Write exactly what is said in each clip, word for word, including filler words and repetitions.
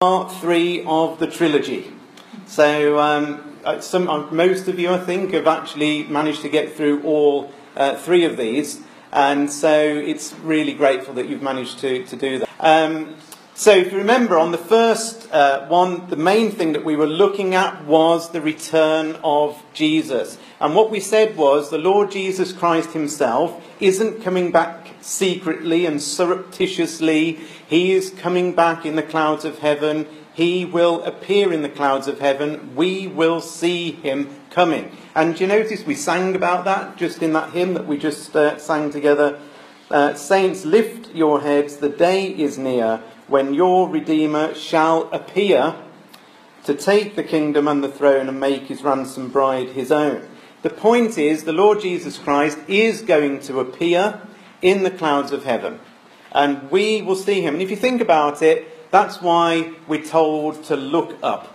Part three of the trilogy. So um, some, uh, most of you, I think, have actually managed to get through all uh, three of these, and so it's really grateful that you've managed to, to do that. Um, so if you remember, on the first uh, one, the main thing that we were looking at was the return of Jesus. And what we said was the Lord Jesus Christ himself isn't coming back secretly and surreptitiously. He is coming back in the clouds of heaven. He will appear in the clouds of heaven. We will see him coming. And do you notice we sang about that just in that hymn that we just uh, sang together? Uh, Saints, lift your heads, the day is near when your Redeemer shall appear to take the kingdom and the throne and make his ransom bride his own. The point is, the Lord Jesus Christ is going to appear in the clouds of heaven, and we will see him. And if you think about it, that's why we're told to look up.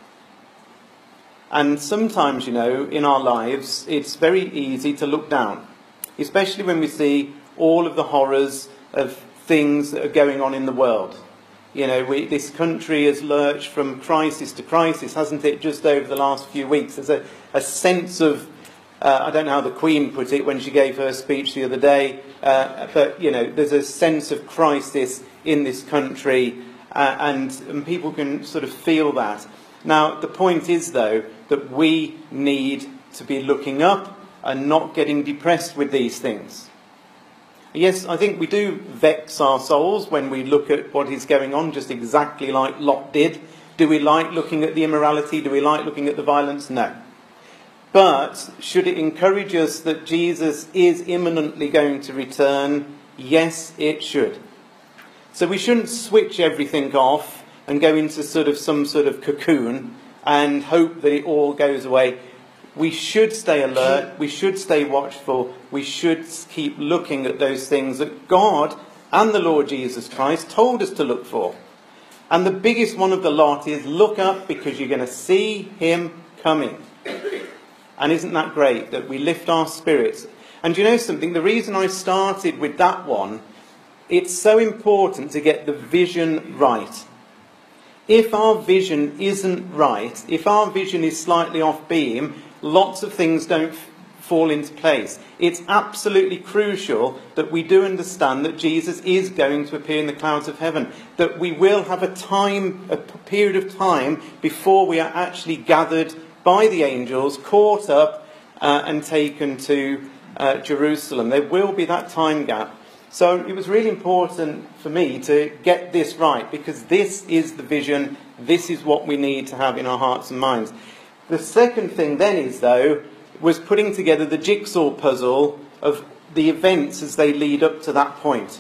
And sometimes, you know, in our lives, it's very easy to look down, especially when we see all of the horrors of things that are going on in the world. You know, we, this country has lurched from crisis to crisis, hasn't it, just over the last few weeks. There's a, a sense of, uh, I don't know how the Queen put it when she gave her speech the other day, uh, but, you know, there's a sense of crisis in this country, uh, and, and people can sort of feel that. Now, the point is, though, that we need to be looking up and not getting depressed with these things. Yes, I think we do vex our souls when we look at what is going on, just exactly like Lot did. Do we like looking at the immorality? Do we like looking at the violence? No. But should it encourage us that Jesus is imminently going to return? Yes, it should. So we shouldn't switch everything off and go into sort of some sort of cocoon and hope that it all goes away. We should stay alert, we should stay watchful, we should keep looking at those things that God and the Lord Jesus Christ told us to look for. And the biggest one of the lot is look up, because you're going to see him coming. And isn't that great that we lift our spirits? And you know something, the reason I started with that one, it's so important to get the vision right. If our vision isn't right, if our vision is slightly off beam, lots of things don't f- fall into place. It's absolutely crucial that we do understand that Jesus is going to appear in the clouds of heaven, that we will have a time, a p- period of time before we are actually gathered by the angels, caught up uh, and taken to uh, Jerusalem. There will be that time gap. So it was really important for me to get this right, because this is the vision, this is what we need to have in our hearts and minds. The second thing then is, though, was putting together the jigsaw puzzle of the events as they lead up to that point.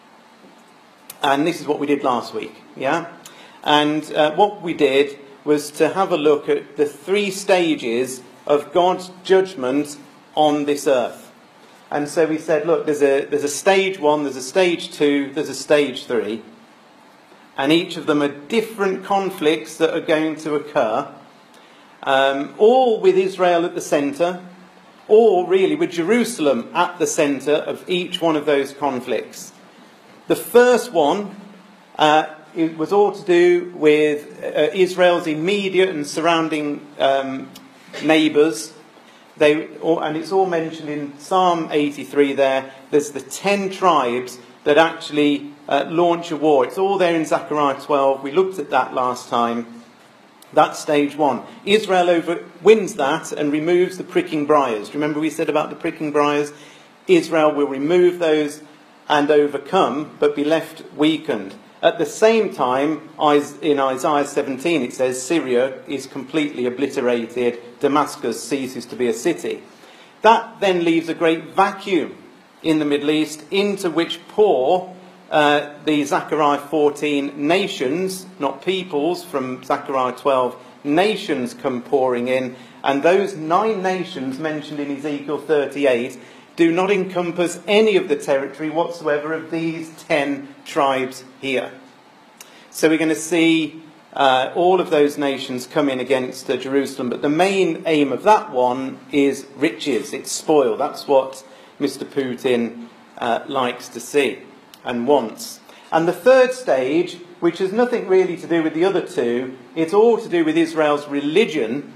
And this is what we did last week, yeah? And uh, what we did was to have a look at the three stages of God's judgment on this earth. And so we said, look, there's a, there's a stage one, there's a stage two, there's a stage three. And each of them are different conflicts that are going to occur. Um, all with Israel at the centre, or really with Jerusalem at the centre of each one of those conflicts. The first one uh, it was all to do with uh, Israel's immediate and surrounding um, neighbours. They, and it's all mentioned in Psalm eighty-three there. There's the ten tribes that actually uh, launch a war. It's all there in Zechariah twelve. We looked at that last time. That's stage one. Israel over, wins that and removes the pricking briars. Remember we said about the pricking briars? Israel will remove those and overcome, but be left weakened. At the same time, in Isaiah seventeen, it says Syria is completely obliterated. Damascus ceases to be a city. That then leaves a great vacuum in the Middle East, into which pour Uh, the Zechariah fourteen nations, not peoples, from Zechariah twelve, nations come pouring in, and those nine nations mentioned in Ezekiel thirty-eight do not encompass any of the territory whatsoever of these ten tribes here. So we're going to see uh, all of those nations come in against uh, Jerusalem, but the main aim of that one is riches, it's spoil. That's what Mister Putin uh, likes to see and wants. And the third stage which has nothing really to do with the other two. It's all to do with Israel's religion.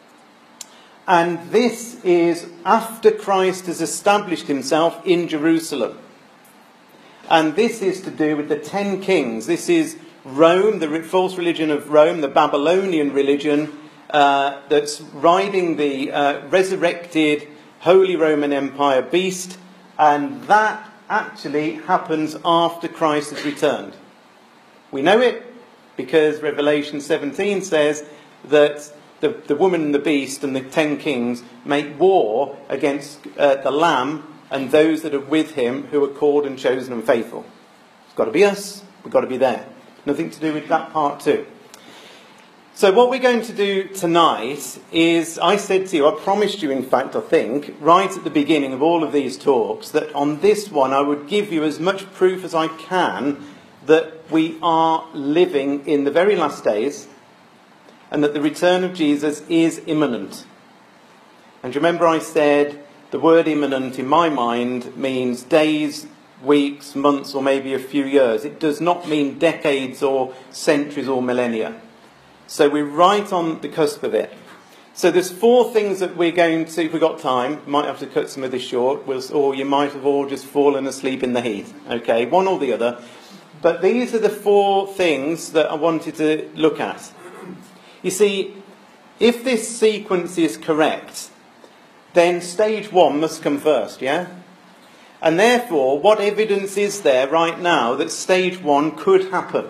And this is after Christ has established himself in Jerusalem. And this is to do with the ten kings. This is Rome, the false religion of Rome, the Babylonian religion uh, that's riding the uh, resurrected Holy Roman Empire beast. And that actually happens after Christ has returned. We know it because Revelation seventeen says that the, the woman and the beast and the ten kings make war against uh, the Lamb and those that are with him who are called and chosen and faithful. It's got to be us. We've got to be there. Nothing to do with that part too. So what we're going to do tonight is, I said to you, I promised you in fact, I think, right at the beginning of all of these talks, that on this one I would give you as much proof as I can that we are living in the very last days and that the return of Jesus is imminent. And remember I said the word imminent in my mind means days, weeks, months or maybe a few years. It does not mean decades or centuries or millennia. So we're right on the cusp of it. So there's four things that we're going to, if we've got time, might have to cut some of this short, we'll, or you might have all just fallen asleep in the heat. Okay, one or the other. But these are the four things that I wanted to look at. You see, if this sequence is correct, then stage one must come first, yeah? And therefore, what evidence is there right now that stage one could happen?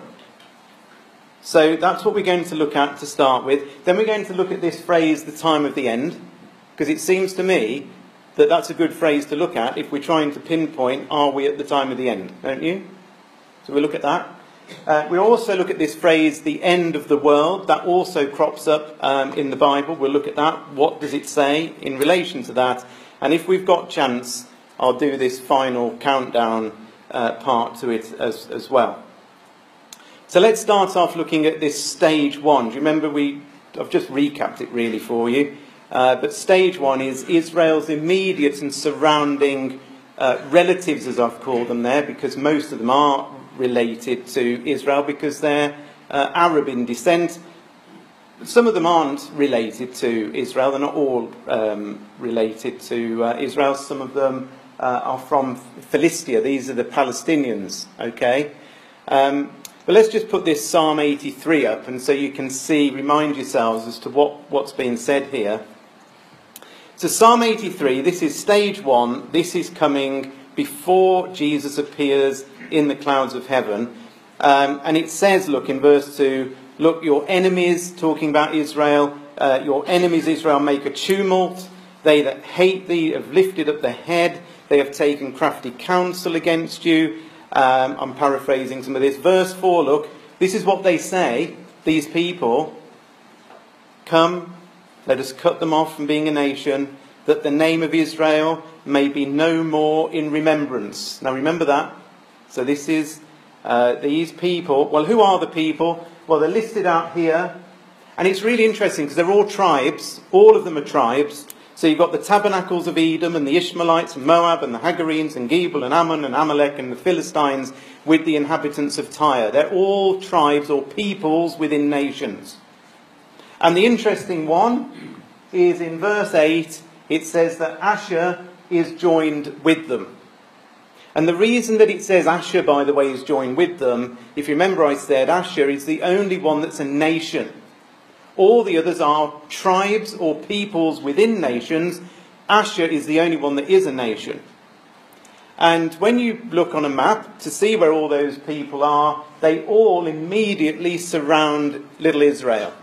So that's what we're going to look at to start with. Then we're going to look at this phrase, the time of the end, because it seems to me that that's a good phrase to look at if we're trying to pinpoint, are we at the time of the end, don't you? So we'll look at that. Uh, we also look at this phrase, the end of the world. That also crops up um, in the Bible. We'll look at that. What does it say in relation to that? And if we've got chance, I'll do this final countdown uh, part to it as, as well. So let's start off looking at this stage one. Do you remember we, I've just recapped it really for you. Uh, but stage one is Israel's immediate and surrounding uh, relatives, as I've called them there, because most of them are related to Israel because they're uh, Arab in descent. Some of them aren't related to Israel. They're not all um, related to uh, Israel. Some of them uh, are from Philistia. These are the Palestinians. Okay. Um, But let's just put this Psalm eighty-three up, and so you can see, remind yourselves as to what, what's being said here. So Psalm eighty-three, this is stage one. This is coming before Jesus appears in the clouds of heaven. Um, and it says, look, in verse two, look, your enemies, talking about Israel, uh, your enemies, Israel, make a tumult. They that hate thee have lifted up their head. They have taken crafty counsel against you. Um, I'm paraphrasing some of this. Verse four, look, this is what they say, these people. Come, let us cut them off from being a nation, that the name of Israel may be no more in remembrance. Now remember that. So this is uh, these people. Well, who are the people? Well, they're listed out here. And it's really interesting because they're all tribes. All of them are tribes. So you've got the tabernacles of Edom and the Ishmaelites and Moab and the Hagarenes and Gebal and Ammon and Amalek and the Philistines with the inhabitants of Tyre. They're all tribes or peoples within nations. And the interesting one is in verse eight, it says that Asher is joined with them. And the reason that it says Asher, by the way, is joined with them, if you remember I said Asher is the only one that's a nation. All the others are tribes or peoples within nations. Asher is the only one that is a nation. And when you look on a map to see where all those people are, they all immediately surround little Israel.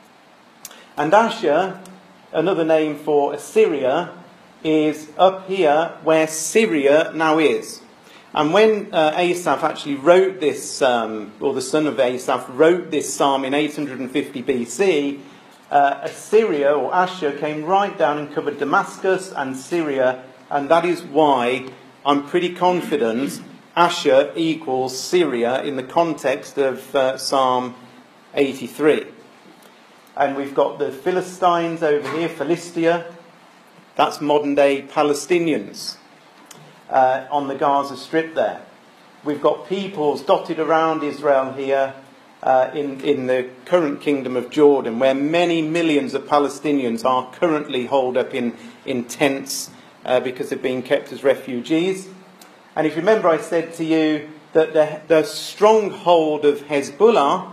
And Asher, another name for Assyria, is up here where Syria now is. And when uh, Asaph actually wrote this, um, or the son of Asaph wrote this psalm in eight hundred fifty B C, uh, Assyria or Asher came right down and covered Damascus and Syria, and that is why I'm pretty confident Asher equals Syria in the context of uh, Psalm eighty-three. And we've got the Philistines over here, Philistia. That's modern day Palestinians. Uh, on the Gaza Strip there. we've got peoples dotted around Israel here uh, in, in the current kingdom of Jordan, where many millions of Palestinians are currently holed up in, in tents uh, because they're being kept as refugees. And if you remember, I said to you that the, the stronghold of Hezbollah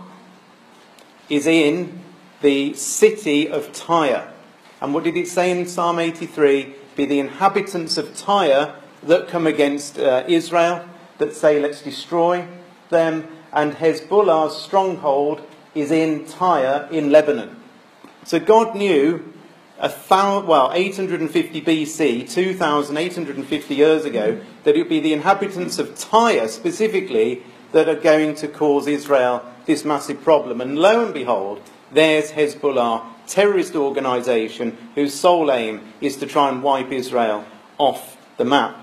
is in the city of Tyre. And what did it say in Psalm eighty-three? Be the inhabitants of Tyre that come against uh, Israel, that say, let's destroy them. And Hezbollah's stronghold is in Tyre in Lebanon. So God knew, a thousand, well, eight hundred fifty B C, two thousand eight hundred fifty years ago, that it would be the inhabitants of Tyre specifically that are going to cause Israel this massive problem. And lo and behold, there's Hezbollah, terrorist organisation whose sole aim is to try and wipe Israel off the map.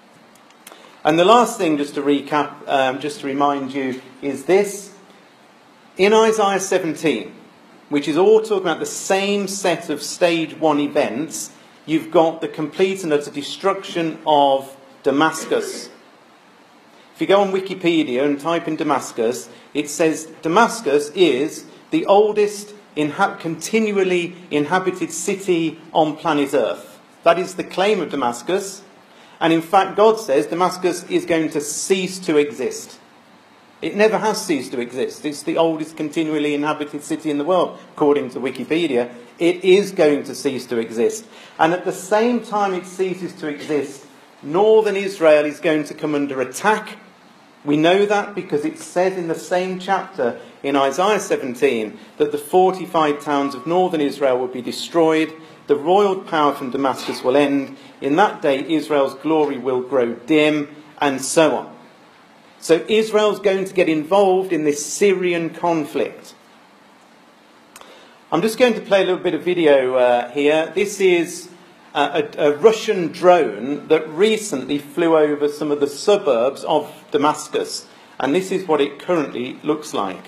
And the last thing, just to recap, um, just to remind you, is this. In Isaiah seventeen, which is all talking about the same set of stage one events, you've got the complete and utter destruction of Damascus. If you go on Wikipedia and type in Damascus, it says Damascus is the oldest inha- continually inhabited city on planet Earth. That is the claim of Damascus. And in fact, God says Damascus is going to cease to exist. It never has ceased to exist. It's the oldest continually inhabited city in the world, according to Wikipedia. It is going to cease to exist. And at the same time it ceases to exist, northern Israel is going to come under attack. We know that because it says in the same chapter in Isaiah seventeen that the fortified towns of northern Israel will be destroyed. The royal power from Damascus will end. In that day, Israel's glory will grow dim, and so on. So Israel's going to get involved in this Syrian conflict. I'm just going to play a little bit of video uh, here. This is a, a, a Russian drone that recently flew over some of the suburbs of Damascus. And this is what it currently looks like.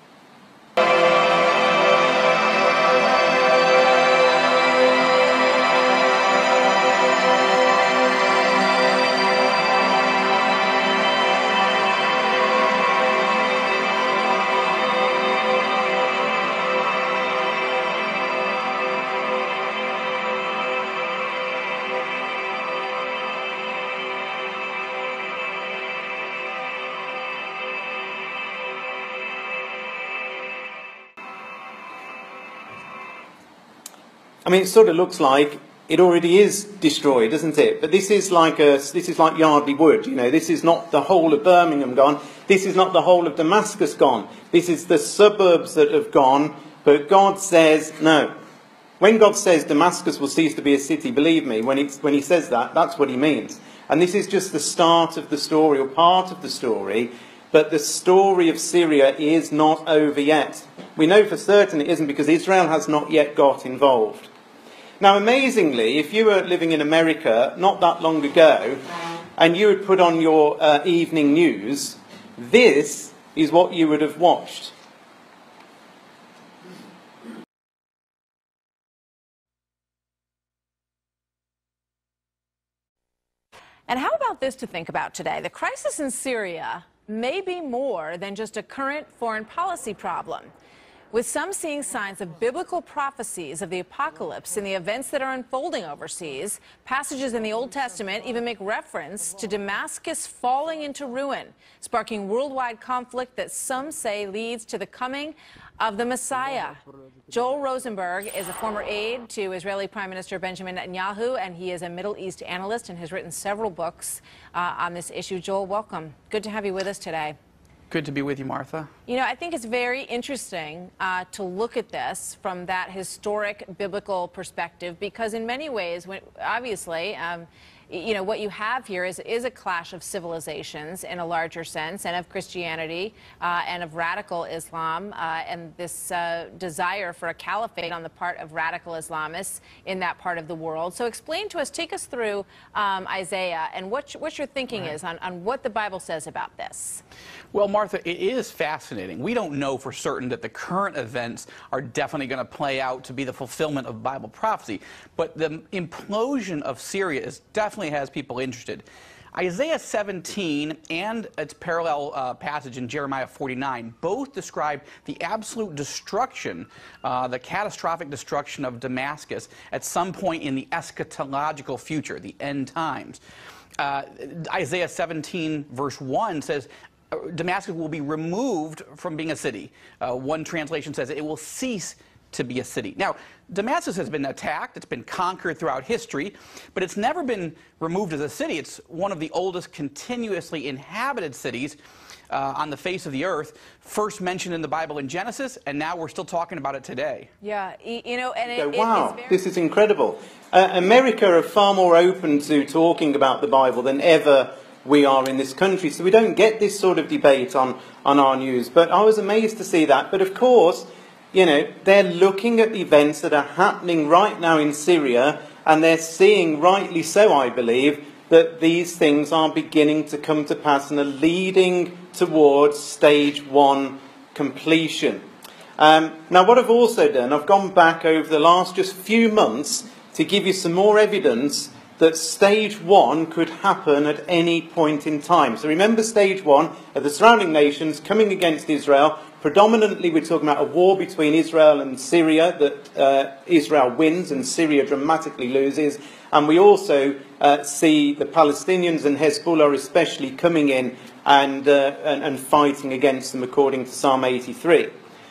I mean, it sort of looks like it already is destroyed, doesn't it? But this is like a, this is like Yardley Wood, you know. This is not the whole of Birmingham gone. This is not the whole of Damascus gone. This is the suburbs that have gone. But God says no. When God says Damascus will cease to be a city, believe me, when it's, when he says that, that's what he means. And this is just the start of the story, or part of the story. But the story of Syria is not over yet. We know for certain it isn't, because Israel has not yet got involved. Now, amazingly, if you were living in America not that long ago, and you would put on your uh, evening news, this is what you would have watched. And how about this to think about today? The crisis in Syria may be more than just a current foreign policy problem, with some seeing signs of biblical prophecies of the apocalypse in the events that are unfolding overseas. Passages in the Old Testament even make reference to Damascus falling into ruin, sparking worldwide conflict that some say leads to the coming of the Messiah. Joel Rosenberg is a former aide to Israeli Prime Minister Benjamin Netanyahu, and he is a Middle East analyst and has written several books uh, on this issue. Joel, welcome. Good to have you with us today. Good to be with you, Martha. You know, I think it's very interesting uh, to look at this from that historic biblical perspective, because in many ways, when, obviously, um, you know, what you have here is, is a clash of civilizations in a larger sense, and of Christianity uh, and of radical Islam, uh, and this uh, desire for a caliphate on the part of radical Islamists in that part of the world. So explain to us, take us through um, Isaiah and what, what your thinking right. is on, on what the Bible says about this. Well, Martha, it is fascinating. We don't know for certain that the current events are definitely going to play out to be the fulfillment of Bible prophecy, but the implosion of Syria is definitely has people interested. Isaiah seventeen and its parallel uh, passage in Jeremiah forty-nine both describe the absolute destruction, uh, the catastrophic destruction of Damascus at some point in the eschatological future, the end times. Uh, Isaiah seventeen verse one says, Damascus will be removed from being a city. Uh, one translation says it will cease to be a city. Now, Damascus has been attacked, it's been conquered throughout history, but it's never been removed as a city. It's one of the oldest continuously inhabited cities uh, on the face of the earth, first mentioned in the Bible in Genesis, and now we're still talking about it today. Yeah, you know, and it, Go, it, wow, it's very... this is incredible. Uh, America are far more open to talking about the Bible than ever we are in this country, so we don't get this sort of debate on, on our news. But I was amazed to see that. But of course, you know, they're looking at the events that are happening right now in Syria, and they're seeing, rightly so, I believe, that these things are beginning to come to pass and are leading towards stage one completion. Um, now, what I've also done, I've gone back over the last just few months to give you some more evidence that stage one could happen at any point in time. So remember, stage one are the surrounding nations coming against Israel. Predominantly, we're talking about a war between Israel and Syria, that uh, Israel wins and Syria dramatically loses. And we also uh, see the Palestinians and Hezbollah especially coming in and, uh, and, and fighting against them, according to Psalm eighty-three.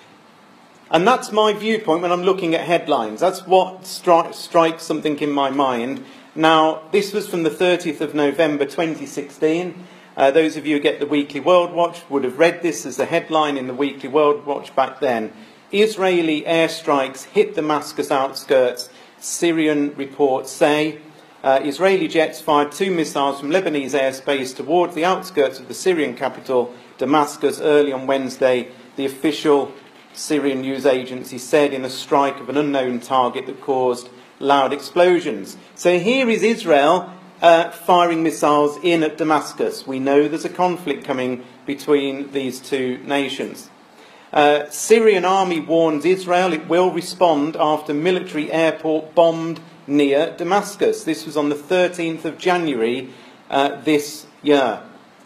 And that's my viewpoint when I'm looking at headlines. That's what stri- strikes something in my mind. Now, this was from the thirtieth of November twenty sixteen. Uh, those of you who get the Weekly World Watch would have read this as the headline in the Weekly World Watch back then. Israeli airstrikes hit Damascus outskirts, Syrian reports say. Uh, Israeli jets fired two missiles from Lebanese airspace towards the outskirts of the Syrian capital, Damascus, early on Wednesday, the official Syrian news agency said, in a strike of an unknown target that caused loud explosions. So here is Israel Uh, firing missiles in at Damascus. We know there's a conflict coming between these two nations. Uh, Syrian army warns Israel it will respond after military airport bombed near Damascus. This was on the thirteenth of January uh, this year.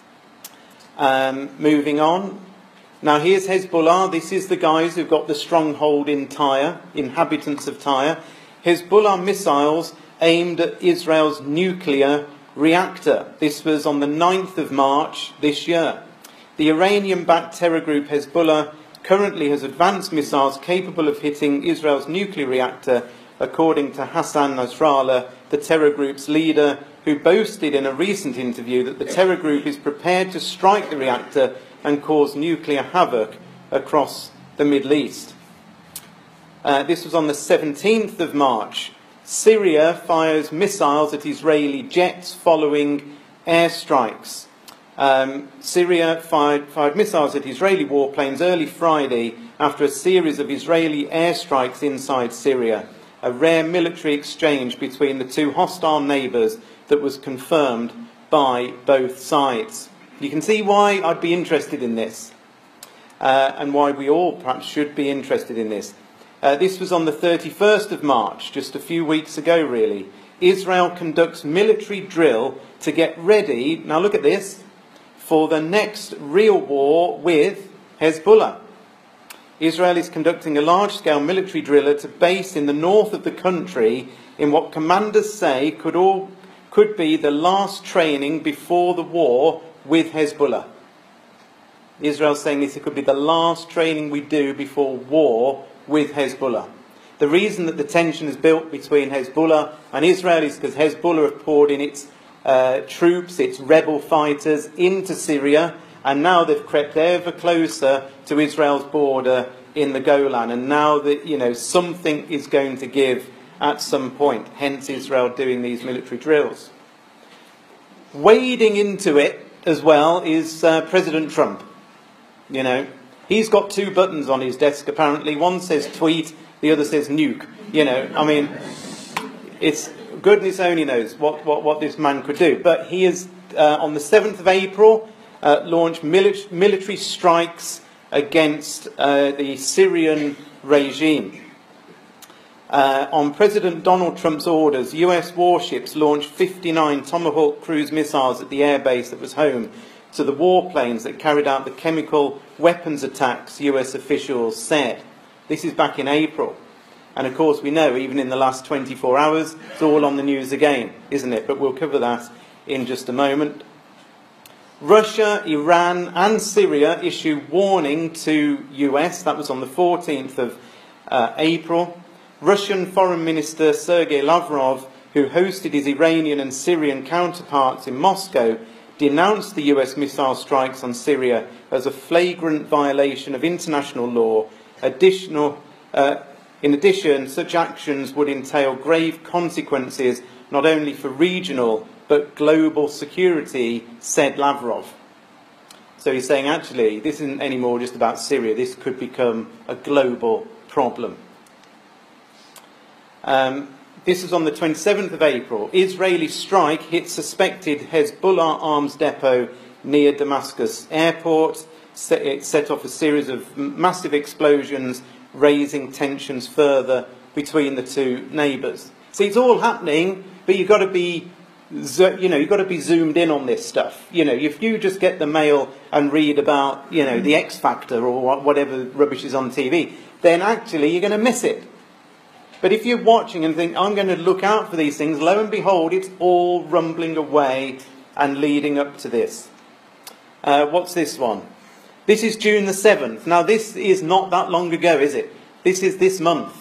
Um, moving on. Now here's Hezbollah. This is the guys who've got the stronghold in Tyre, inhabitants of Tyre. Hezbollah missiles aimed at Israel's nuclear reactor. This was on the ninth of March this year. The Iranian-backed terror group Hezbollah currently has advanced missiles capable of hitting Israel's nuclear reactor, according to Hassan Nasrallah, the terror group's leader, who boasted in a recent interview that the terror group is prepared to strike the reactor and cause nuclear havoc across the Middle East. Uh, this was on the seventeenth of March. Syria fires missiles at Israeli jets following airstrikes. Um, Syria fired, fired missiles at Israeli warplanes early Friday after a series of Israeli airstrikes inside Syria, a rare military exchange between the two hostile neighbours that was confirmed by both sides. You can see why I'd be interested in this, uh, and why we all perhaps should be interested in this. Uh, this was on the thirty-first of March, just a few weeks ago really. Israel conducts military drill to get ready, now look at this, for the next real war with Hezbollah. Israel is conducting a large-scale military drill at a base in the north of the country in what commanders say could, all, could be the last training before the war with Hezbollah. Israel saying this could be the last training we do before war with Hezbollah. The reason that the tension is built between Hezbollah and Israel is because Hezbollah have poured in its uh, troops, its rebel fighters into Syria, and now they've crept ever closer to Israel's border in the Golan, and now that, you know, something is going to give at some point, hence Israel doing these military drills. Wading into it as well is uh, President Trump. You know, he's got two buttons on his desk apparently. One says tweet, the other says nuke. You know, I mean, it's goodness only knows what, what, what this man could do. But he is, uh, on the seventh of April, uh, launched mili- military strikes against uh, the Syrian regime. Uh, on President Donald Trump's orders, U S warships launched fifty-nine Tomahawk cruise missiles at the airbase that was home to the warplanes that carried out the chemical weapons attacks, U S officials said. This is back in April. And of course we know, even in the last twenty-four hours, it's all on the news again, isn't it? But we'll cover that in just a moment. Russia, Iran and Syria issue warning to U S. That was on the fourteenth of uh, April. Russian Foreign Minister Sergei Lavrov, who hosted his Iranian and Syrian counterparts in Moscow, denounced the U S missile strikes on Syria as a flagrant violation of international law. Additional, uh, in addition, such actions would entail grave consequences not only for regional but global security, said Lavrov. So he's saying, actually, this isn't anymore just about Syria. This could become a global problem. Um, this was on the twenty-seventh of April. Israeli strike hit suspected Hezbollah arms depot near Damascus airport. It set off a series of massive explosions, raising tensions further between the two neighbours. See, it's all happening, but you've got to be, you know, you've got to be zoomed in on this stuff. You know, if you just get the mail and read about, you know, the X Factor or whatever rubbish is on T V, then actually you're going to miss it. But if you're watching and think, I'm going to look out for these things, lo and behold, it's all rumbling away and leading up to this. Uh, what's this one? This is June the seventh. Now, this is not that long ago, is it? This is this month.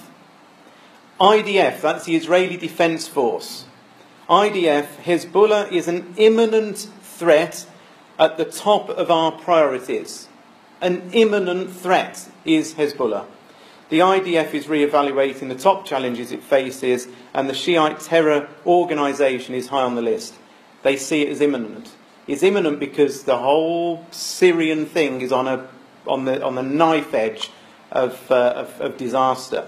I D F, that's the Israeli Defence Force. I D F, Hezbollah is an imminent threat at the top of our priorities. An imminent threat is Hezbollah. The I D F is re-evaluating the top challenges it faces, and the Shiite terror organisation is high on the list. They see it as imminent. It's imminent because the whole Syrian thing is on a on the on the knife edge of uh, of, of disaster.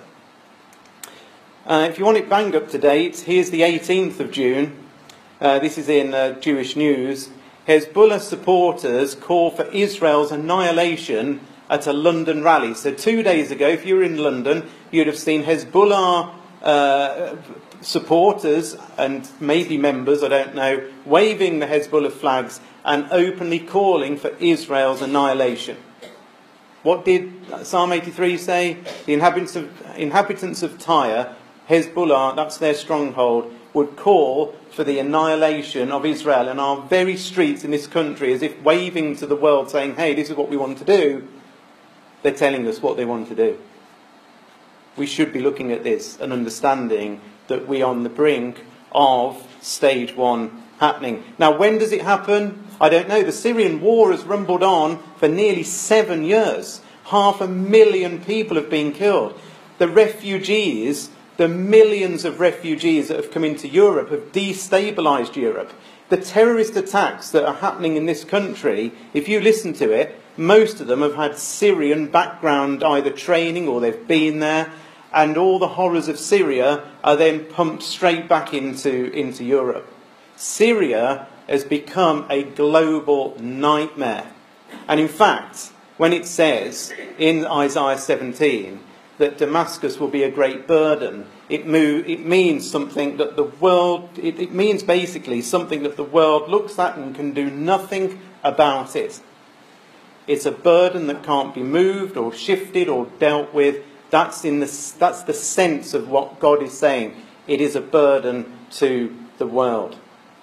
Uh, if you want it bang up to date, here's the eighteenth of June. Uh, this is in uh, Jewish News. Hezbollah supporters call for Israel's annihilation at a London rally. So two days ago, if you were in London, you'd have seen Hezbollah uh, supporters and maybe members, I don't know, waving the Hezbollah flags and openly calling for Israel's annihilation. What did Psalm eighty-three say? The inhabitants of, inhabitants of Tyre, Hezbollah, that's their stronghold, would call for the annihilation of Israel in our very streets in this country, as if waving to the world saying, hey, this is what we want to do. They're telling us what they want to do. We should be looking at this and understanding that we are on the brink of stage one happening. Now, when does it happen? I don't know. The Syrian war has rumbled on for nearly seven years. Half a million people have been killed. The refugees, the millions of refugees that have come into Europe have destabilised Europe. The terrorist attacks that are happening in this country, if you listen to it, most of them have had Syrian background, either training or they've been there, and all the horrors of Syria are then pumped straight back into, into Europe. Syria has become a global nightmare. And in fact, when it says in Isaiah seventeen that Damascus will be a great burden, it, move, it means something that the world, it, it means basically something that the world looks at and can do nothing about it. It's a burden that can't be moved or shifted or dealt with. That's, in the, that's the sense of what God is saying. It is a burden to the world.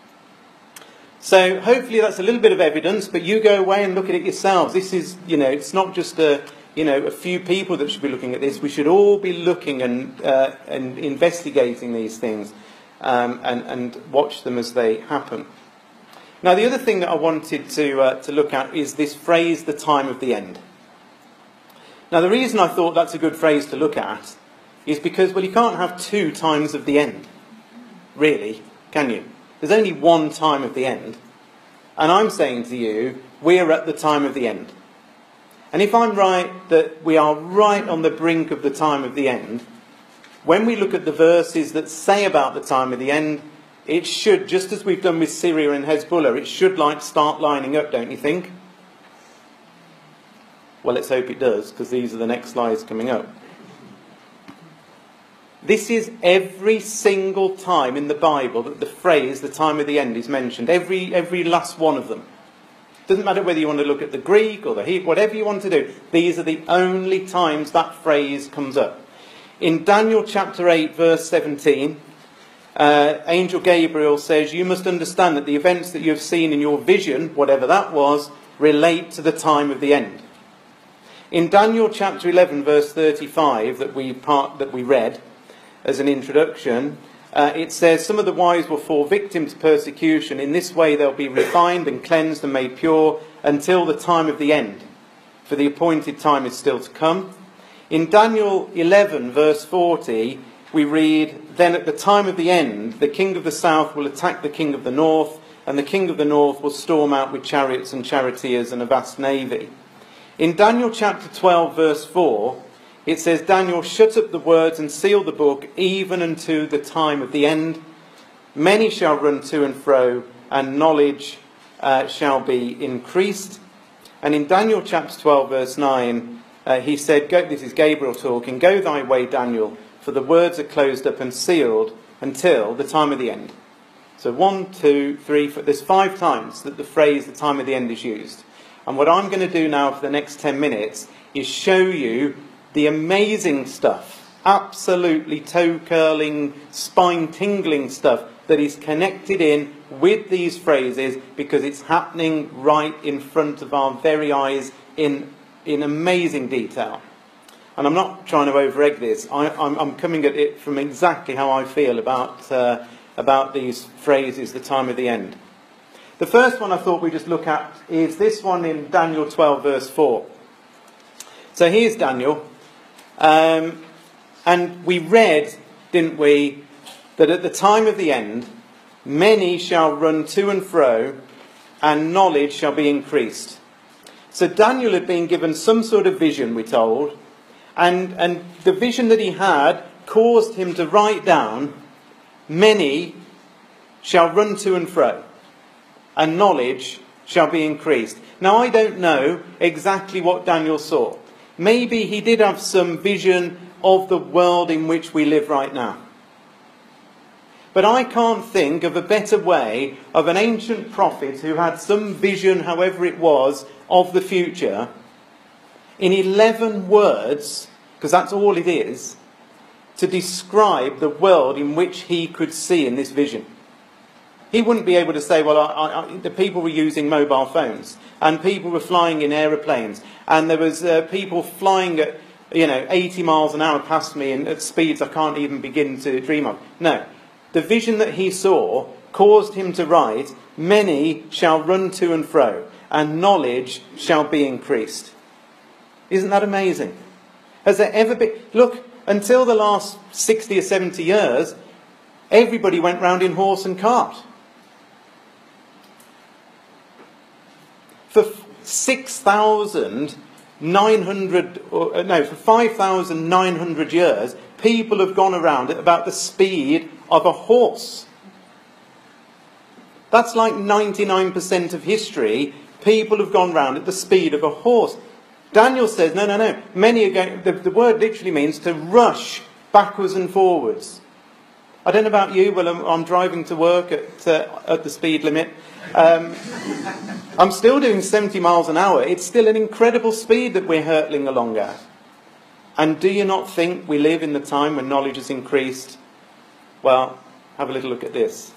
So hopefully that's a little bit of evidence, but you go away and look at it yourselves. This is, you know, it's not just a, you know, a few people that should be looking at this. We should all be looking and, uh, and investigating these things um, and, and watch them as they happen. Now, the other thing that I wanted to, uh, to look at is this phrase, the time of the end. Now, the reason I thought that's a good phrase to look at is because, well, you can't have two times of the end, really, can you? There's only one time of the end. And I'm saying to you, we're at the time of the end. And if I'm right that we are right on the brink of the time of the end, when we look at the verses that say about the time of the end, it should, just as we've done with Syria and Hezbollah, it should like start lining up, don't you think? Well, let's hope it does, because these are the next slides coming up. This is every single time in the Bible that the phrase, the time of the end, is mentioned. Every, every last one of them. Doesn't matter whether you want to look at the Greek or the Hebrew, whatever you want to do. These are the only times that phrase comes up. In Daniel chapter eight, verse seventeen, uh, Angel Gabriel says, you must understand that the events that you have seen in your vision, whatever that was, relate to the time of the end. In Daniel chapter eleven, verse thirty-five, that we, part, that we read as an introduction, uh, it says, some of the wise will fall victim to persecution. In this way they'll be refined and cleansed and made pure until the time of the end. For the appointed time is still to come. In Daniel eleven, verse forty, we read, then at the time of the end, the king of the south will attack the king of the north, and the king of the north will storm out with chariots and charioteers and a vast navy. In Daniel chapter twelve, verse four, it says, Daniel, shut up the words and seal the book, even unto the time of the end. Many shall run to and fro, and knowledge uh, shall be increased. And in Daniel chapter twelve, verse nine, uh, he said, go, this is Gabriel talking, go thy way, Daniel, for the words are closed up and sealed until the time of the end. So one, two, three, four, there's five times that the phrase, the time of the end, is used. And what I'm going to do now for the next ten minutes is show you the amazing stuff, absolutely toe-curling, spine-tingling stuff that is connected in with these phrases, because it's happening right in front of our very eyes in, in amazing detail. And I'm not trying to over-egg this. I, I'm, I'm coming at it from exactly how I feel about, uh, about these phrases, the time of the end. The first one I thought we'd just look at is this one in Daniel twelve, verse four. So here's Daniel. Um, and we read, didn't we, that at the time of the end, many shall run to and fro, and knowledge shall be increased. So Daniel had been given some sort of vision, we're told, and, and the vision that he had caused him to write down, many shall run to and fro, and knowledge shall be increased. Now, I don't know exactly what Daniel saw. Maybe he did have some vision of the world in which we live right now. But I can't think of a better way of an ancient prophet who had some vision, however it was, of the future, in eleven words, because that's all it is, to describe the world in which he could see in this vision. He wouldn't be able to say, well, I, I, the people were using mobile phones, and people were flying in aeroplanes, and there was uh, people flying at, you know, eighty miles an hour past me and at speeds I can't even begin to dream of. No. The vision that he saw caused him to write, many shall run to and fro, and knowledge shall be increased. Isn't that amazing? Has there ever been... Look, until the last sixty or seventy years, everybody went round in horse and cart. For six thousand nine hundred, or, no, for five thousand nine hundred years, people have gone around at about the speed of a horse. That's like ninety-nine percent of history. People have gone round at the speed of a horse. Daniel says, no, no, no. Many are going, the, the word literally means to rush backwards and forwards. I don't know about you, but I'm, I'm driving to work at, uh, at the speed limit. Um, I'm still doing seventy miles an hour. It's still an incredible speed that we're hurtling along at. And do you not think we live in the time when knowledge has increased? Well, have a little look at this.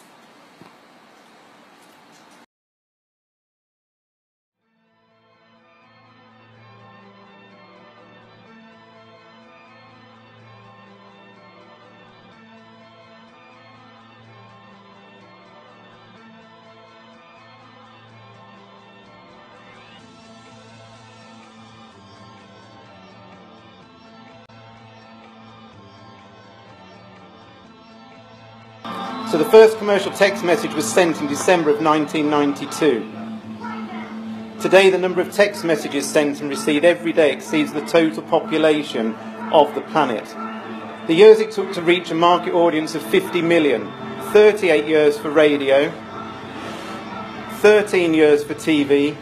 So the first commercial text message was sent in December of nineteen ninety-two. Today the number of text messages sent and received every day exceeds the total population of the planet. The years it took to reach a market audience of fifty million, thirty-eight years for radio, thirteen years for T V,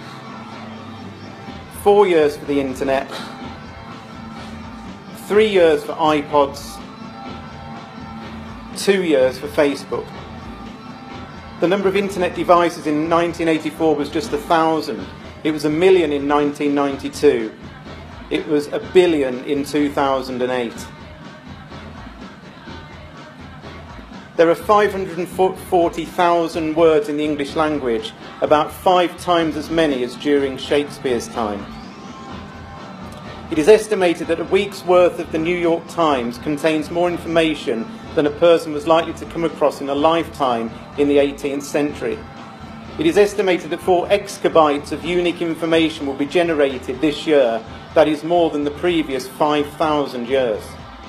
four years for the internet, three years for iPods, two years for Facebook. The number of internet devices in nineteen eighty-four was just a thousand. It was a million in nineteen ninety-two. It was a billion in two thousand eight. There are five hundred forty thousand words in the English language, about five times as many as during Shakespeare's time. It is estimated that a week's worth of the New York Times contains more information than a person was likely to come across in a lifetime in the eighteenth century. It is estimated that four exabytes of unique information will be generated this year. That is more than the previous five thousand years.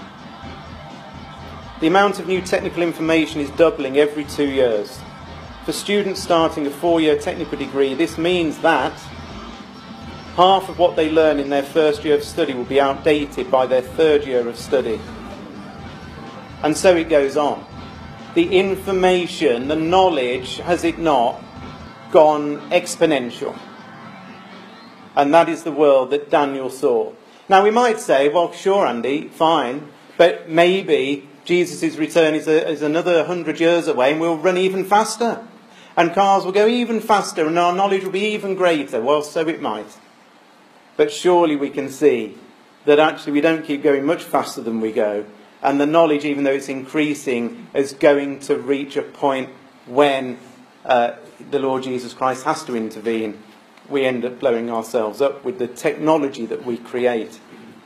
The amount of new technical information is doubling every two years. For students starting a four-year technical degree, this means that half of what they learn in their first year of study will be outdated by their third year of study. And so it goes on. The information, the knowledge, has it not, gone exponential. And that is the world that Daniel saw. Now we might say, well, sure, Andy, fine, but maybe Jesus' return is, a, is another hundred years away and we'll run even faster. And cars will go even faster and our knowledge will be even greater. Well, so it might. But surely we can see that actually we don't keep going much faster than we go. And the knowledge, even though it's increasing, is going to reach a point when uh, the Lord Jesus Christ has to intervene. We end up blowing ourselves up with the technology that we create.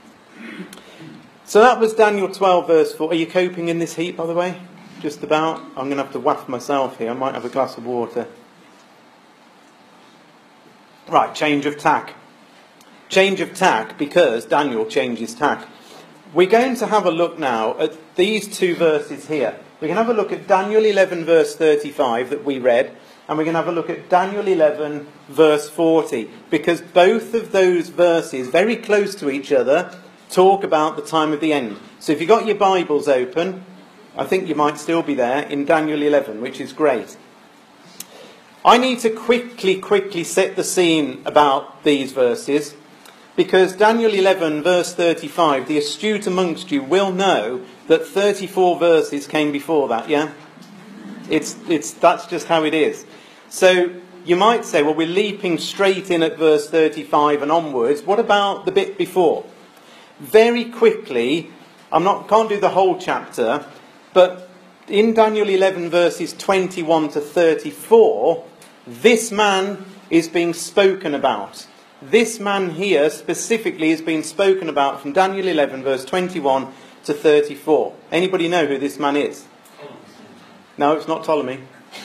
So that was Daniel twelve verse four. Are you coping in this heat, by the way? Just about. I'm going to have to waft myself here. I might have a glass of water. Right, change of tack. Change of tack because Daniel changes tack. We're going to have a look now at these two verses here. We can have a look at Daniel eleven verse thirty-five that we read, and we can have a look at Daniel eleven verse forty, because both of those verses, very close to each other, talk about the time of the end. So if you've got your Bibles open, I think you might still be there in Daniel eleven, which is great. I need to quickly, quickly set the scene about these verses, because Daniel eleven verse thirty-five, the astute amongst you will know that thirty-four verses came before that, yeah? It's, it's, that's just how it is. So you might say, well, we're leaping straight in at verse thirty-five and onwards. What about the bit before? Very quickly, I'm not, can't do the whole chapter, but in Daniel eleven verses twenty-one to thirty-four, this man is being spoken about. This man here specifically is being spoken about from Daniel eleven verse twenty-one to thirty-four. Anybody know who this man is? No, it's not Ptolemy.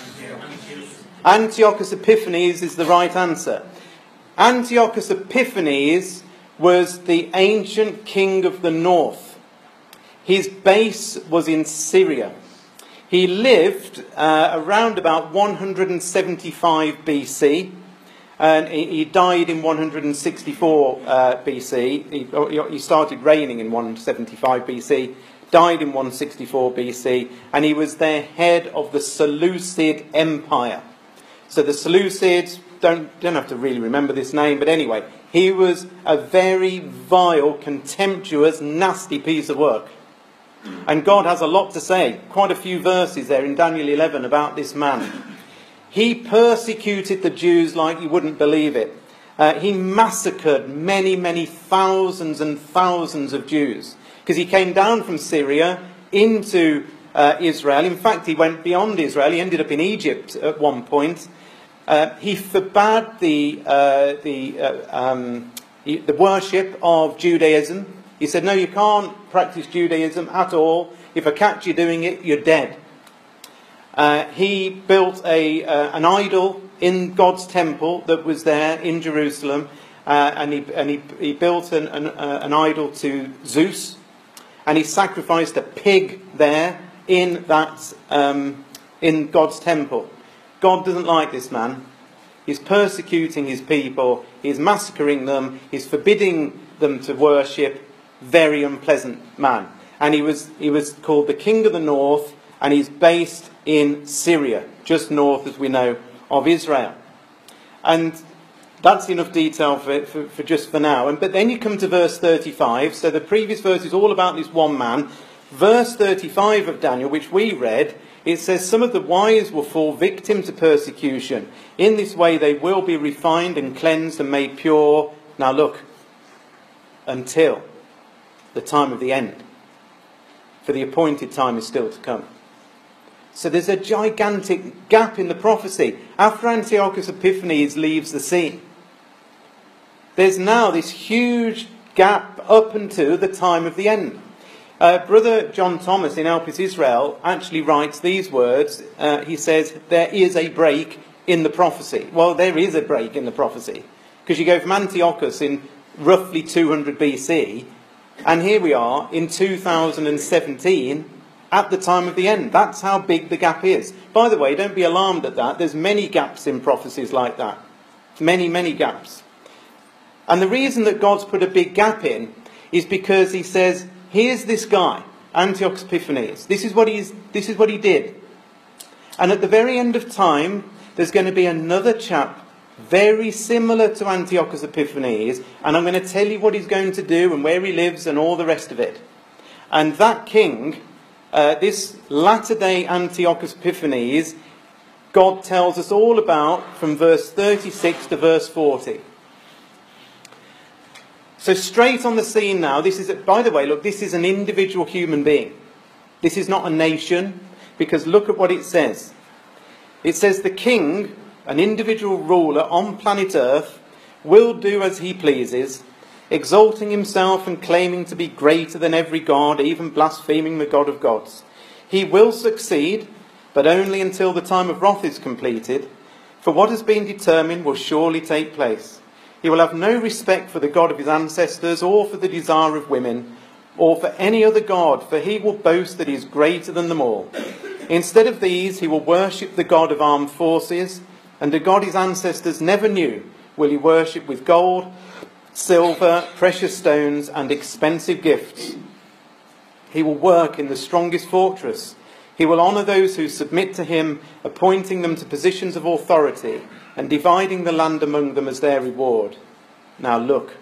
Antiochus Epiphanes is the right answer. Antiochus Epiphanes was the ancient king of the north. His base was in Syria. He lived uh, around about one hundred seventy-five B C, and he, he died in one hundred sixty-four uh, B C. He, he started reigning in one seventy-five B C, died in one sixty-four B C, and he was the head of the Seleucid Empire. So the Seleucids, don't, don't have to really remember this name, but anyway, he was a very vile, contemptuous, nasty piece of work. And God has a lot to say, quite a few verses there in Daniel eleven about this man. He persecuted the Jews like you wouldn't believe it. Uh, he massacred many, many thousands and thousands of Jews, because he came down from Syria into uh, Israel. In fact, he went beyond Israel. He ended up in Egypt at one point. Uh, he forbade the, uh, the, uh, um, the worship of Judaism. He said, no, you can't practice Judaism at all. If I catch you doing it, you're dead. Uh, he built a, uh, an idol in God's temple that was there in Jerusalem. Uh, and he, and he, he built an, an, uh, an idol to Zeus. And he sacrificed a pig there in, that, um, in God's temple. God doesn't like this man. He's persecuting his people. He's massacring them. He's forbidding them to worship. Very unpleasant man. And he was, he was called the King of the North, and he's based in Syria, just north, as we know, of Israel. And that's enough detail for, for, for just for now. And, but then you come to verse thirty-five. So the previous verse is all about this one man. Verse thirty-five of Daniel, which we read, it says, some of the wise will fall victim to persecution. In this way they will be refined and cleansed and made pure. Now look, until the time of the end. For the appointed time is still to come. So there's a gigantic gap in the prophecy. After Antiochus Epiphanes leaves the scene, there's now this huge gap up until the time of the end. Uh, Brother John Thomas in Elpis Israel actually writes these words. Uh, he says, there is a break in the prophecy. Well, there is a break in the prophecy. Because you go from Antiochus in roughly two hundred B C, and here we are in two thousand seventeen at the time of the end. That's how big the gap is. By the way, don't be alarmed at that. There's many gaps in prophecies like that. Many, many gaps. And the reason that God's put a big gap in is because he says, here's this guy, Antiochus Epiphanes. This is what he's, this is what he did. And at the very end of time, there's going to be another chap very similar to Antiochus Epiphanes, and I'm going to tell you what he's going to do and where he lives and all the rest of it. And that king, uh, this latter-day Antiochus Epiphanes, God tells us all about from verse thirty-six to verse forty. So straight on the scene now, this is, by the way, look, this is an individual human being. This is not a nation, because look at what it says. It says the king, an individual ruler on planet Earth, will do as he pleases, exalting himself and claiming to be greater than every god, even blaspheming the God of gods. He will succeed, but only until the time of wrath is completed, for what has been determined will surely take place. He will have no respect for the God of his ancestors, or for the desire of women, or for any other god, for he will boast that he is greater than them all. Instead of these, he will worship the God of armed forces, and a God his ancestors never knew will he worship with gold, silver, precious stones, and expensive gifts. He will work in the strongest fortress. He will honour those who submit to him, appointing them to positions of authority, and dividing the land among them as their reward. Now look,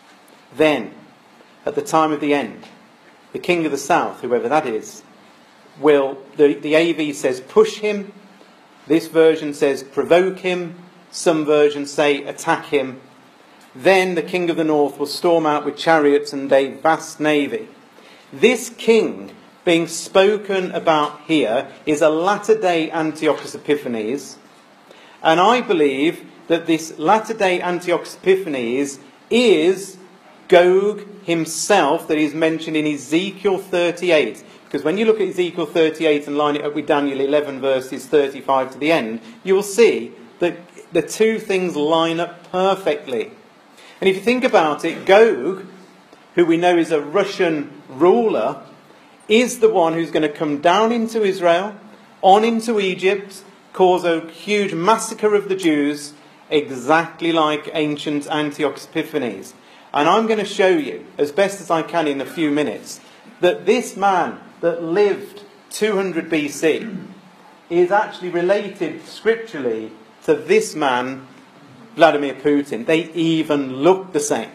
then, at the time of the end, the king of the south, whoever that is, will, the, the A V says push him, this version says provoke him, some versions say attack him. Then the king of the north will storm out with chariots and a vast navy. This king being spoken about here is a latter-day Antiochus Epiphanes, and I believe that this latter-day Antiochus Epiphanes is Gog himself that is mentioned in Ezekiel thirty-eight. Because when you look at Ezekiel thirty-eight and line it up with Daniel eleven verses thirty-five to the end, you will see that the two things line up perfectly. And if you think about it, Gog, who we know is a Russian ruler, is the one who's going to come down into Israel, on into Egypt, cause a huge massacre of the Jews, exactly like ancient Antiochus Epiphanes. And I'm going to show you, as best as I can in a few minutes, that this man that lived two hundred B C is actually related scripturally to this man, Vladimir Putin. They even look the same.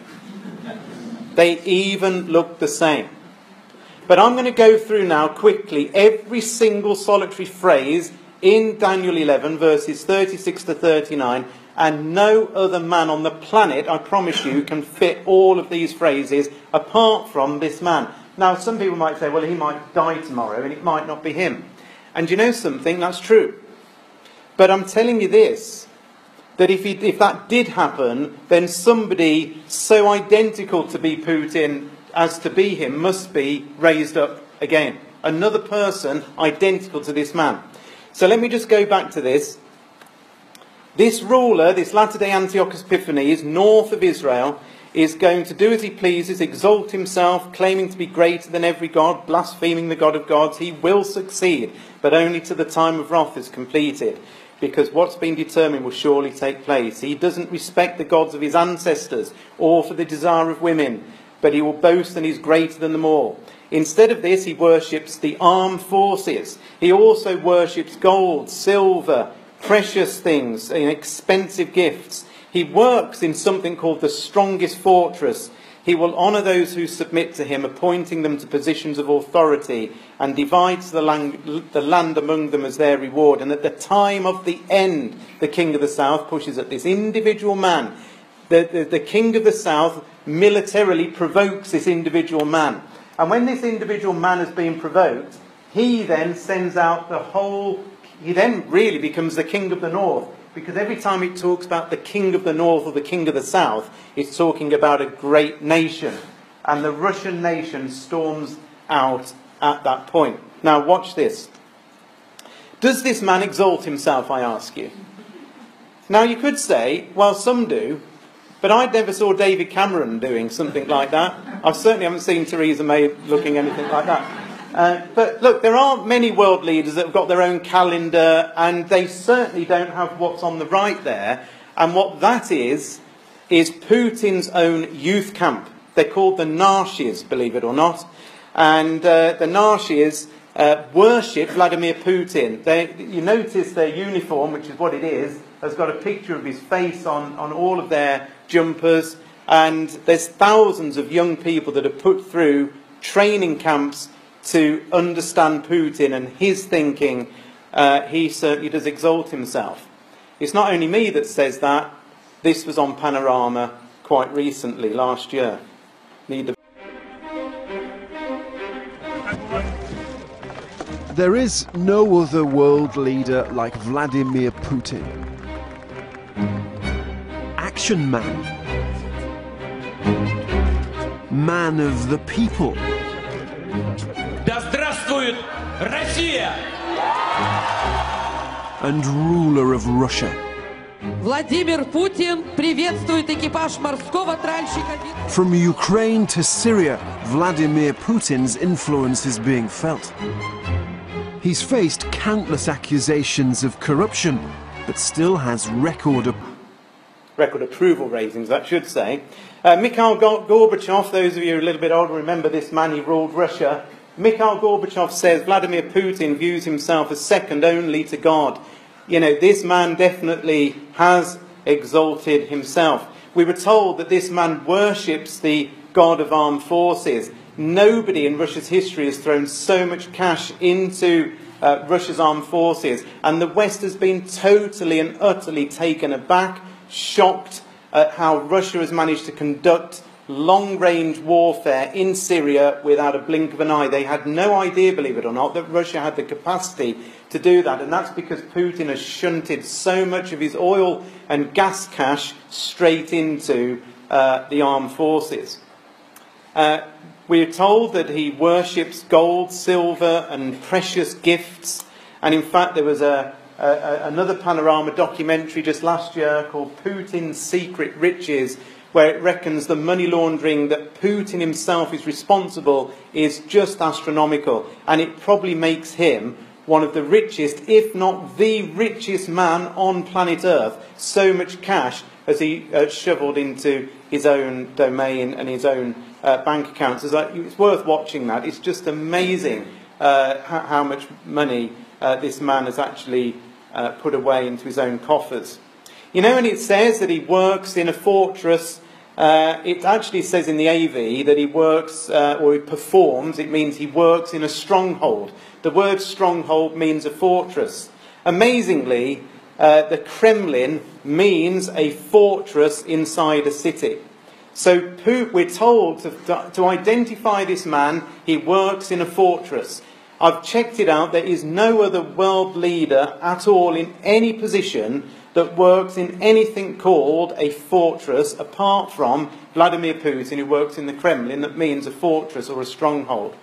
They even look the same. But I'm going to go through now quickly every single solitary phrase in Daniel eleven, verses thirty-six to thirty-nine, and no other man on the planet, I promise you, can fit all of these phrases apart from this man. Now, some people might say, well, he might die tomorrow, and it might not be him. And you know something? That's true. But I'm telling you this, that if, he, if that did happen, then somebody so identical to be Putin as to be him must be raised up again. Another person identical to this man. So let me just go back to this. This ruler, this latter-day Antiochus Epiphanes, north of Israel, is going to do as he pleases, exalt himself, claiming to be greater than every god, blaspheming the God of gods. He will succeed, but only till the time of wrath is completed, because what's been determined will surely take place. He doesn't respect the gods of his ancestors, or for the desire of women, but he will boast that he's greater than them all. Instead of this, he worships the armed forces. He also worships gold, silver, precious things, and expensive gifts. He works in something called the strongest fortress. He will honour those who submit to him, appointing them to positions of authority, and divides the land, the land among them as their reward. And at the time of the end, the king of the south pushes at this individual man. The, the, the king of the south militarily provokes this individual man. And when this individual man has been provoked, he then sends out the whole... He then really becomes the king of the north. Because every time it talks about the king of the north or the king of the south, it's talking about a great nation. And the Russian nation storms out at that point. Now watch this. Does this man exalt himself, I ask you? Now you could say, well, some do, but I never saw David Cameron doing something like that. I certainly haven't seen Theresa May looking anything like that. Uh, but look, there are many world leaders that have got their own calendar, and they certainly don't have what's on the right there. And what that is, is Putin's own youth camp. They're called the Narshis, believe it or not. And uh, the Narshis uh, worship Vladimir Putin. They, you notice their uniform, which is what it is, has got a picture of his face on, on all of their jumpers. And there's thousands of young people that are put through training camps to understand Putin and his thinking. Uh, he certainly does exalt himself. It's not only me that says that. This was on Panorama quite recently, last year. Need the There is no other world leader like Vladimir Putin. Action man. Man of the people. Да здравствует Россия! And ruler of Russia. Владимир Путин приветствует экипаж морского тральщика. From Ukraine to Syria, Vladimir Putin's influence is being felt. He's faced countless accusations of corruption, but still has record of record approval ratings, that should say. Uh, Mikhail Gorbachev, those of you who are a little bit older remember this man, he ruled Russia. Mikhail Gorbachev says Vladimir Putin views himself as second only to God. You know, this man definitely has exalted himself. We were told that this man worships the God of armed forces. Nobody in Russia's history has thrown so much cash into uh, Russia's armed forces. And the West has been totally and utterly taken aback, shocked at how Russia has managed to conduct long-range warfare in Syria without a blink of an eye. They had no idea, believe it or not, that Russia had the capacity to do that. And that's because Putin has shunted so much of his oil and gas cash straight into uh, the armed forces. Uh, we're told that he worships gold, silver and precious gifts. And in fact, there was a, a, another Panorama documentary just last year called Putin's Secret Riches, where it reckons the money laundering that Putin himself is responsible is just astronomical. And it probably makes him one of the richest, if not the richest man on planet Earth. So much cash has he uh, shoveled into his own domain and his own uh, bank accounts. It's, like, it's worth watching that. It's just amazing uh, how, how much money uh, this man has actually uh, put away into his own coffers. You know, and it says that he works in a fortress. Uh, it actually says in the A V that he works, uh, or he performs, it means he works in a stronghold. The word stronghold means a fortress. Amazingly, uh, the Kremlin means a fortress inside a city. So we're told to, to identify this man, he works in a fortress. I've checked it out, there is no other world leader at all in any position that works in anything called a fortress, apart from Vladimir Putin, who works in the Kremlin, that means a fortress or a stronghold.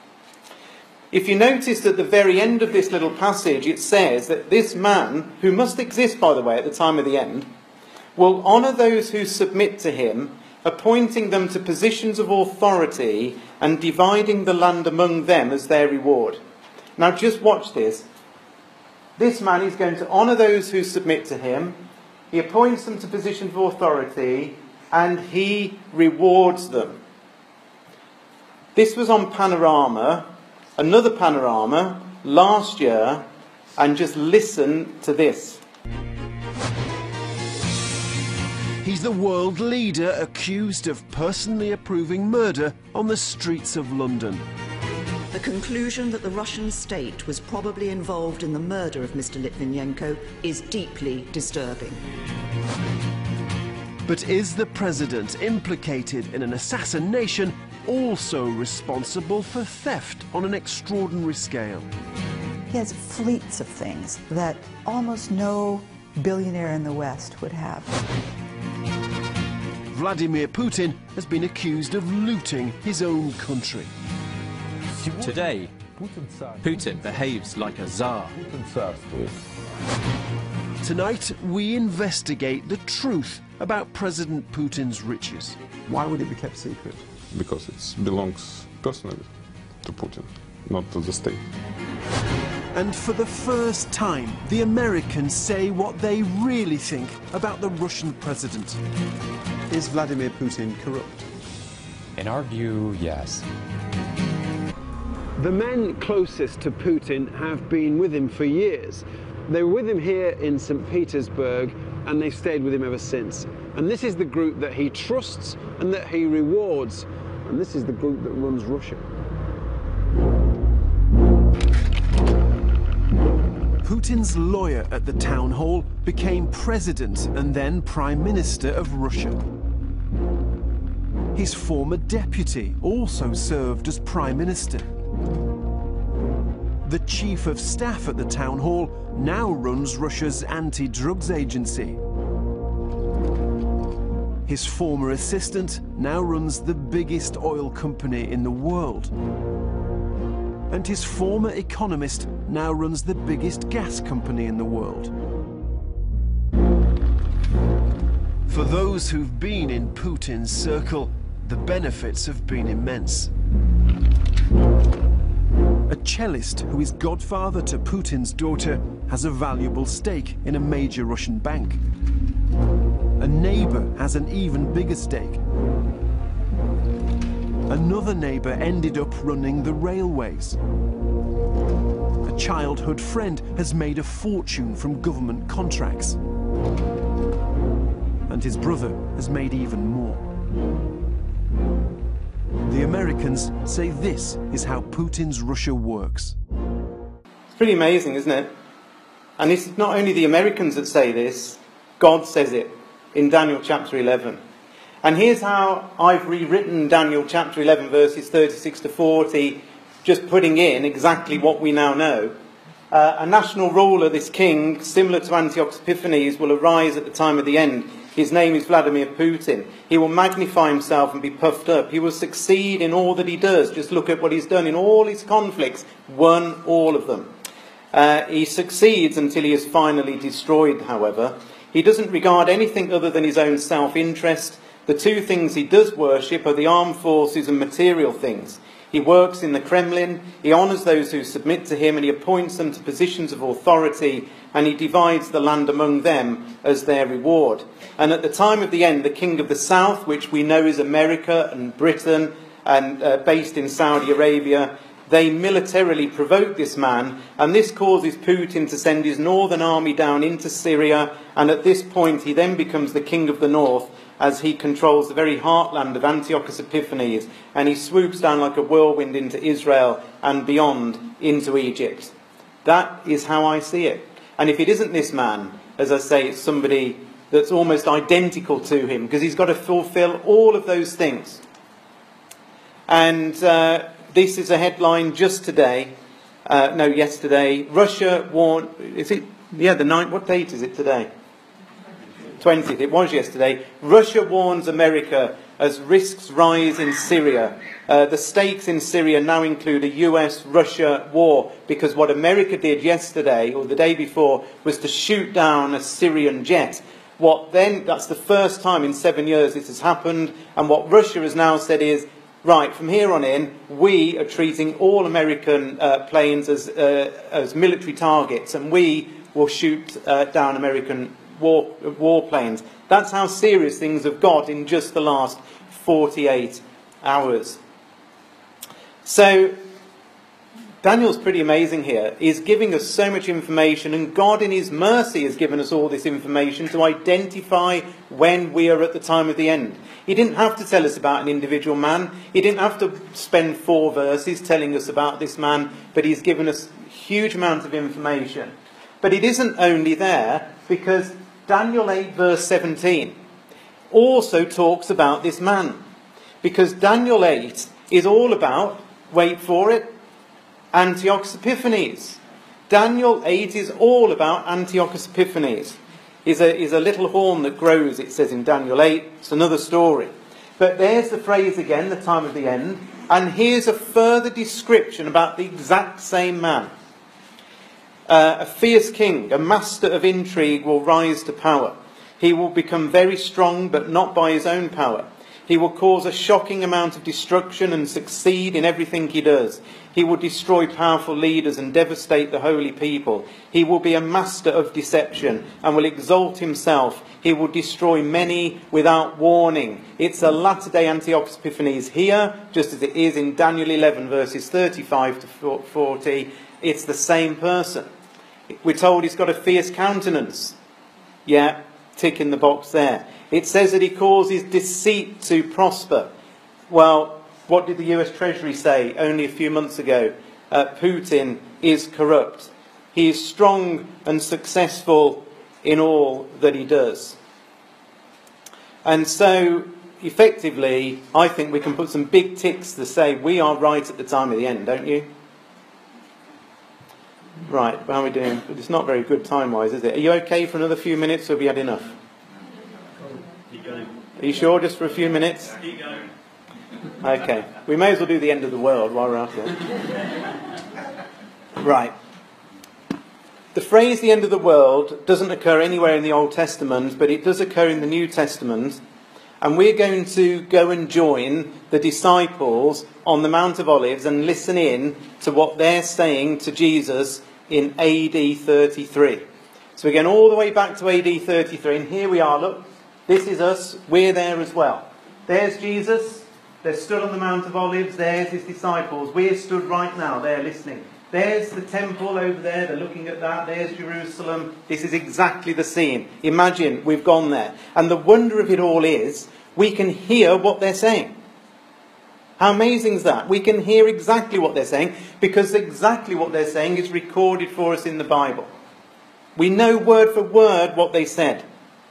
If you notice at the very end of this little passage, it says that this man, who must exist, by the way, at the time of the end, will honour those who submit to him, appointing them to positions of authority and dividing the land among them as their reward. Now just watch this. This man is going to honour those who submit to him, he appoints them to positions of authority, and he rewards them. This was on Panorama, another Panorama, last year, and just listen to this. He's the world leader accused of personally approving murder on the streets of London. The conclusion that the Russian state was probably involved in the murder of Mister Litvinenko is deeply disturbing. But is the president implicated in an assassination also responsible for theft on an extraordinary scale? He has fleets of things that almost no billionaire in the West would have. Vladimir Putin has been accused of looting his own country. Today, Putin behaves like a czar. Tonight, we investigate the truth about President Putin's riches. Why would it be kept secret? Because it belongs personally to Putin, not to the state. And for the first time, the Americans say what they really think about the Russian president. Is Vladimir Putin corrupt? In our view, yes. The men closest to Putin have been with him for years. They were with him here in Saint Petersburg, and they've stayed with him ever since. And this is the group that he trusts and that he rewards. And this is the group that runs Russia. Putin's lawyer at the town hall became president and then prime minister of Russia. His former deputy also served as prime minister. The chief of staff at the town hall now runs Russia's anti-drugs agency. His former assistant now runs the biggest oil company in the world. And his former economist now runs the biggest gas company in the world. For those who've been in Putin's circle, the benefits have been immense. A cellist who is godfather to Putin's daughter has a valuable stake in a major Russian bank. A neighbor has an even bigger stake. Another neighbor ended up running the railways. A childhood friend has made a fortune from government contracts. And his brother has made even more. The Americans say this is how Putin's Russia works. It's pretty amazing, isn't it? And it's not only the Americans that say this, God says it in Daniel chapter eleven. And here's how I've rewritten Daniel chapter eleven, verses thirty-six to forty, just putting in exactly what we now know. Uh, a national ruler, this king, similar to Antiochus Epiphanes, will arise at the time of the end. His name is Vladimir Putin. He will magnify himself and be puffed up. He will succeed in all that he does. Just look at what he's done in all his conflicts. Won all of them. Uh, he succeeds until he is finally destroyed, however. He doesn't regard anything other than his own self-interest. The two things he does worship are the armed forces and material things. He works in the Kremlin, he honours those who submit to him, and he appoints them to positions of authority, and he divides the land among them as their reward. And at the time of the end, the king of the south, which we know is America and Britain, and uh, based in Saudi Arabia, they militarily provoke this man, and this causes Putin to send his northern army down into Syria, and at this point he then becomes the king of the north, as he controls the very heartland of Antiochus Epiphanes, and he swoops down like a whirlwind into Israel and beyond into Egypt. That is how I see it. And if it isn't this man, as I say, it's somebody that's almost identical to him, because he's got to fulfill all of those things. And uh, this is a headline just today, uh, no, yesterday. Russia warned, is it, yeah, the ninth, what date is it today? twentieth, it was yesterday. Russia warns America as risks rise in Syria. Uh, the stakes in Syria now include a U S Russia war, because what America did yesterday, or the day before, was to shoot down a Syrian jet. What then, that's the first time in seven years this has happened, and what Russia has now said is, right, from here on in, we are treating all American uh, planes as, uh, as military targets, and we will shoot uh, down American War, war planes. That's how serious things have got in just the last forty-eight hours. So Daniel's pretty amazing here. He's giving us so much information, and God in his mercy has given us all this information to identify when we are at the time of the end. He didn't have to tell us about an individual man. He didn't have to spend four verses telling us about this man, but he's given us a huge amount of information. But it isn't only there, because Daniel eight verse seventeen also talks about this man. Because Daniel eight is all about, wait for it, Antiochus Epiphanes. Daniel eight is all about Antiochus Epiphanes. Is a, is a little horn that grows, it says in Daniel eight. It's another story. But there's the phrase again, the time of the end. And here's a further description about the exact same man. Uh, a fierce king, a master of intrigue, will rise to power. He will become very strong, but not by his own power. He will cause a shocking amount of destruction and succeed in everything he does. He will destroy powerful leaders and devastate the holy people. He will be a master of deception and will exalt himself. He will destroy many without warning. It's a latter-day Antiochus Epiphanes here, just as it is in Daniel eleven, verses thirty-five to forty. It's the same person. We're told he's got a fierce countenance. Yeah, tick in the box there. It says that he causes deceit to prosper. Well, what did the U S Treasury say only a few months ago? Uh, Putin is corrupt. He is strong and successful in all that he does. And so, effectively, I think we can put some big ticks to say we are right at the time of the end, don't you? Right, how are we doing? It's not very good time-wise, is it? Are you okay for another few minutes, or have we had enough? Keep going. Are you sure, just for a few minutes? Keep going. Okay, we may as well do the end of the world while we're at it. Right. The phrase the end of the world doesn't occur anywhere in the Old Testament, but it does occur in the New Testament. And we're going to go and join the disciples on the Mount of Olives and listen in to what they're saying to Jesus in A D thirty-three. So we're going all the way back to A D thirty-three, and here we are, look, this is us, we're there as well. There's Jesus, they're stood on the Mount of Olives, there's his disciples, we're stood right now, they're listening. There's the temple over there, they're looking at that, there's Jerusalem. This is exactly the scene. Imagine we've gone there. And the wonder of it all is, we can hear what they're saying. How amazing is that? We can hear exactly what they're saying, because exactly what they're saying is recorded for us in the Bible. We know word for word what they said.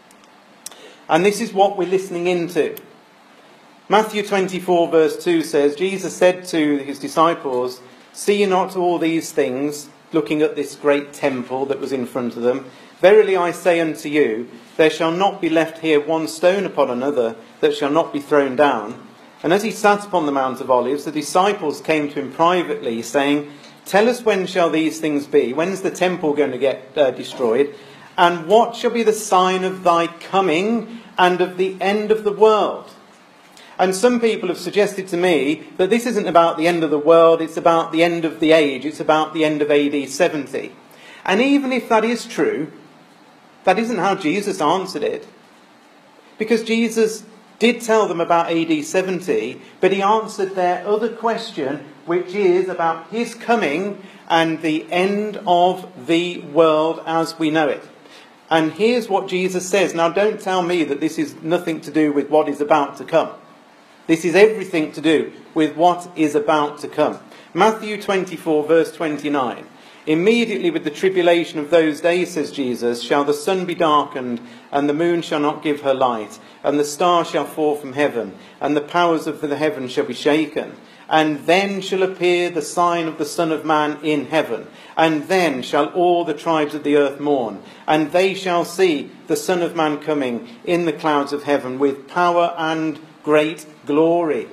And this is what we're listening into. Matthew twenty-four verse two says, Jesus said to his disciples, "See ye not all these things," looking at this great temple that was in front of them. "Verily I say unto you, there shall not be left here one stone upon another that shall not be thrown down." And as he sat upon the Mount of Olives, the disciples came to him privately, saying, "Tell us, when shall these things be? When's the temple going to get uh, destroyed? And what shall be the sign of thy coming and of the end of the world?" And some people have suggested to me that this isn't about the end of the world, it's about the end of the age, it's about the end of A D seventy. And even if that is true, that isn't how Jesus answered it. Because Jesus did tell them about A D seventy, but he answered their other question, which is about his coming and the end of the world as we know it. And here's what Jesus says. Now, don't tell me that this is nothing to do with what is about to come. This is everything to do with what is about to come. Matthew twenty-four, verse twenty-nine. "Immediately with the tribulation of those days, says Jesus, shall the sun be darkened, and the moon shall not give her light, and the stars shall fall from heaven, and the powers of the heaven shall be shaken. And then shall appear the sign of the Son of Man in heaven. And then shall all the tribes of the earth mourn, and they shall see the Son of Man coming in the clouds of heaven with power and great glory."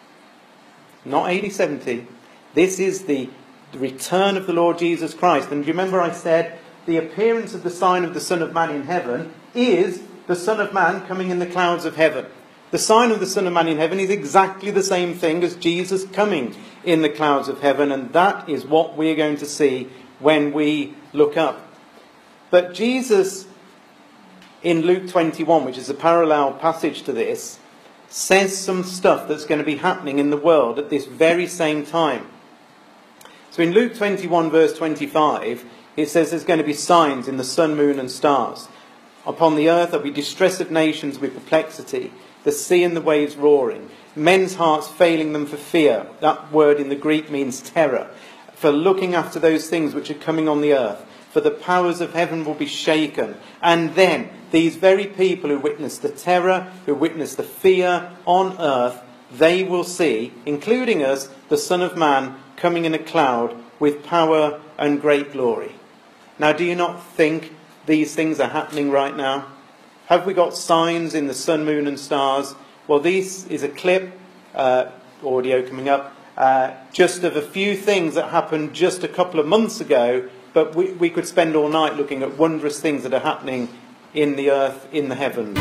Not A D seventy. This is the return of the Lord Jesus Christ. And do you remember I said the appearance of the sign of the Son of Man in heaven is the Son of Man coming in the clouds of heaven. The sign of the Son of Man in heaven is exactly the same thing as Jesus coming in the clouds of heaven. And that is what we're going to see when we look up. But Jesus, in Luke twenty-one, which is a parallel passage to this, says some stuff that's going to be happening in the world at this very same time. So in Luke twenty-one, verse twenty-five, it says there's going to be signs in the sun, moon and stars. Upon the earth there'll be distress of nations with perplexity, the sea and the waves roaring, men's hearts failing them for fear. That word in the Greek means terror. For looking after those things which are coming on the earth. For the powers of heaven will be shaken. And then these very people who witness the terror, who witness the fear on earth, they will see, including us, the Son of Man coming in a cloud with power and great glory. Now, do you not think these things are happening right now? Have we got signs in the sun, moon and stars? Well, this is a clip, uh, audio coming up, uh, just of a few things that happened just a couple of months ago, but we, we could spend all night looking at wondrous things that are happening in the earth, in the heavens.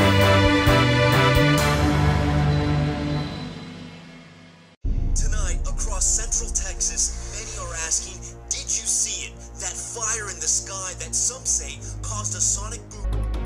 Tonight, across central Texas, many are asking, did you see it? That fire in the sky that some say caused a sonic boom.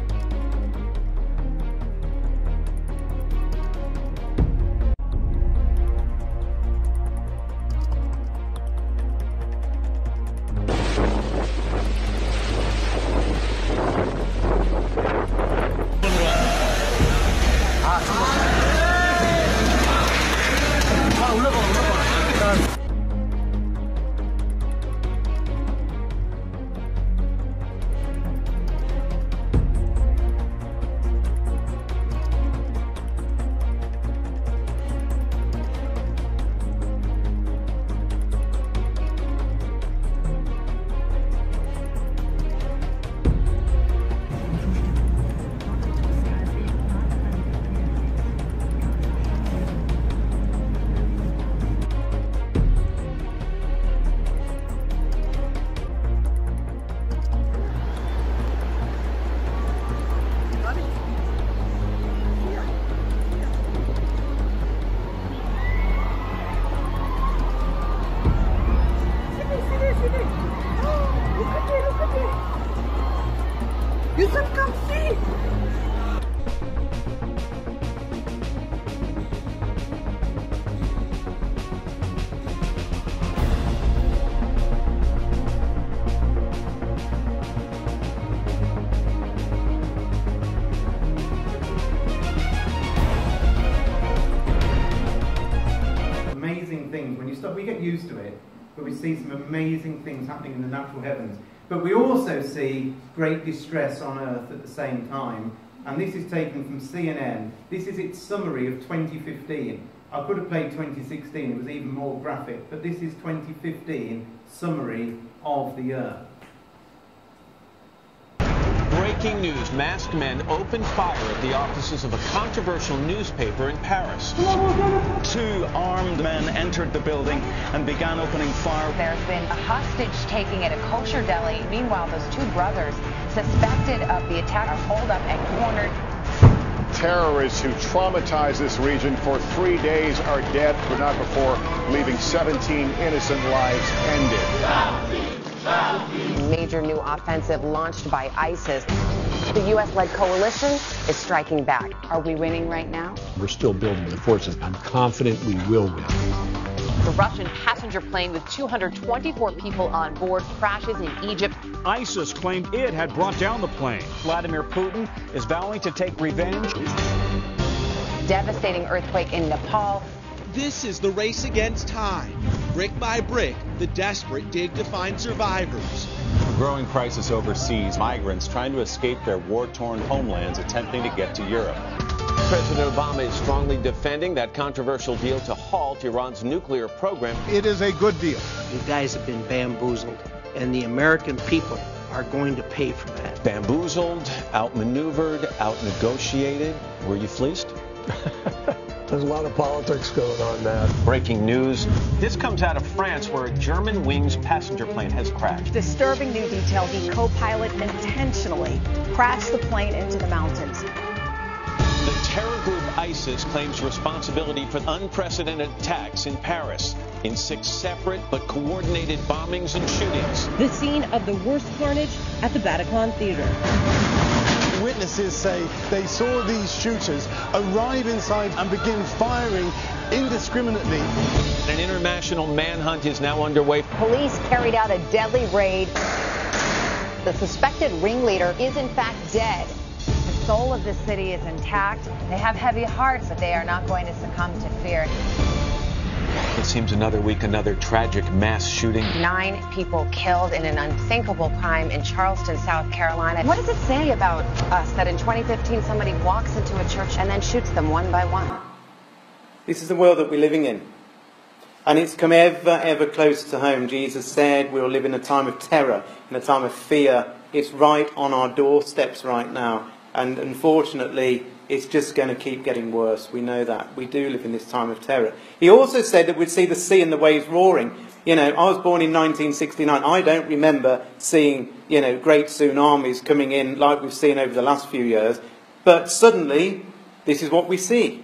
We get used to it, but we see some amazing things happening in the natural heavens. But we also see great distress on earth at the same time. And this is taken from C N N. This is its summary of twenty fifteen. I could have played twenty sixteen, it was even more graphic, but this is twenty fifteen summary of the earth. Breaking news, masked men opened fire at the offices of a controversial newspaper in Paris. Two armed men entered the building and began opening fire. There's been a hostage taking at a kosher deli. Meanwhile, those two brothers suspected of the attack are holed up and cornered. Terrorists who traumatized this region for three days are dead, but not before leaving seventeen innocent lives ended. Major new offensive launched by ISIS. The U S-led coalition is striking back. Are we winning right now? We're still building the forces. I'm confident we will win. The Russian passenger plane with two hundred twenty-four people on board crashes in Egypt. ISIS claimed it had brought down the plane. Vladimir Putin is vowing to take revenge. Devastating earthquake in Nepal. This is the race against time. Brick by brick, the desperate dig to find survivors. A growing crisis overseas. Migrants trying to escape their war-torn homelands, attempting to get to Europe. President Obama is strongly defending that controversial deal to halt Iran's nuclear program. It is a good deal. You guys have been bamboozled, and the American people are going to pay for that. Bamboozled, outmaneuvered, outnegotiated. Were you fleeced? There's a lot of politics going on now. Breaking news. This comes out of France, where a German wings passenger plane has crashed. Disturbing new detail. The co-pilot intentionally crashed the plane into the mountains. The terror group ISIS claims responsibility for unprecedented attacks in Paris in six separate but coordinated bombings and shootings. The scene of the worst carnage at the Bataclan Theater. Witnesses say they saw these shooters arrive inside and begin firing indiscriminately. An international manhunt is now underway. Police carried out a deadly raid. The suspected ringleader is in fact dead. The soul of the city is intact. They have heavy hearts, but they are not going to succumb to fear. It seems another week, another tragic mass shooting. Nine people killed in an unthinkable crime in Charleston, South Carolina. What does it say about us that in twenty fifteen somebody walks into a church and then shoots them one by one? This is the world that we're living in. And it's come ever, ever closer to home. Jesus said we'll live in a time of terror, in a time of fear. It's right on our doorsteps right now. And unfortunately, it's just going to keep getting worse. We know that. We do live in this time of terror. He also said that we'd see the sea and the waves roaring. You know, I was born in nineteen sixty-nine. I don't remember seeing, you know, great tsunamis coming in like we've seen over the last few years. But suddenly, this is what we see.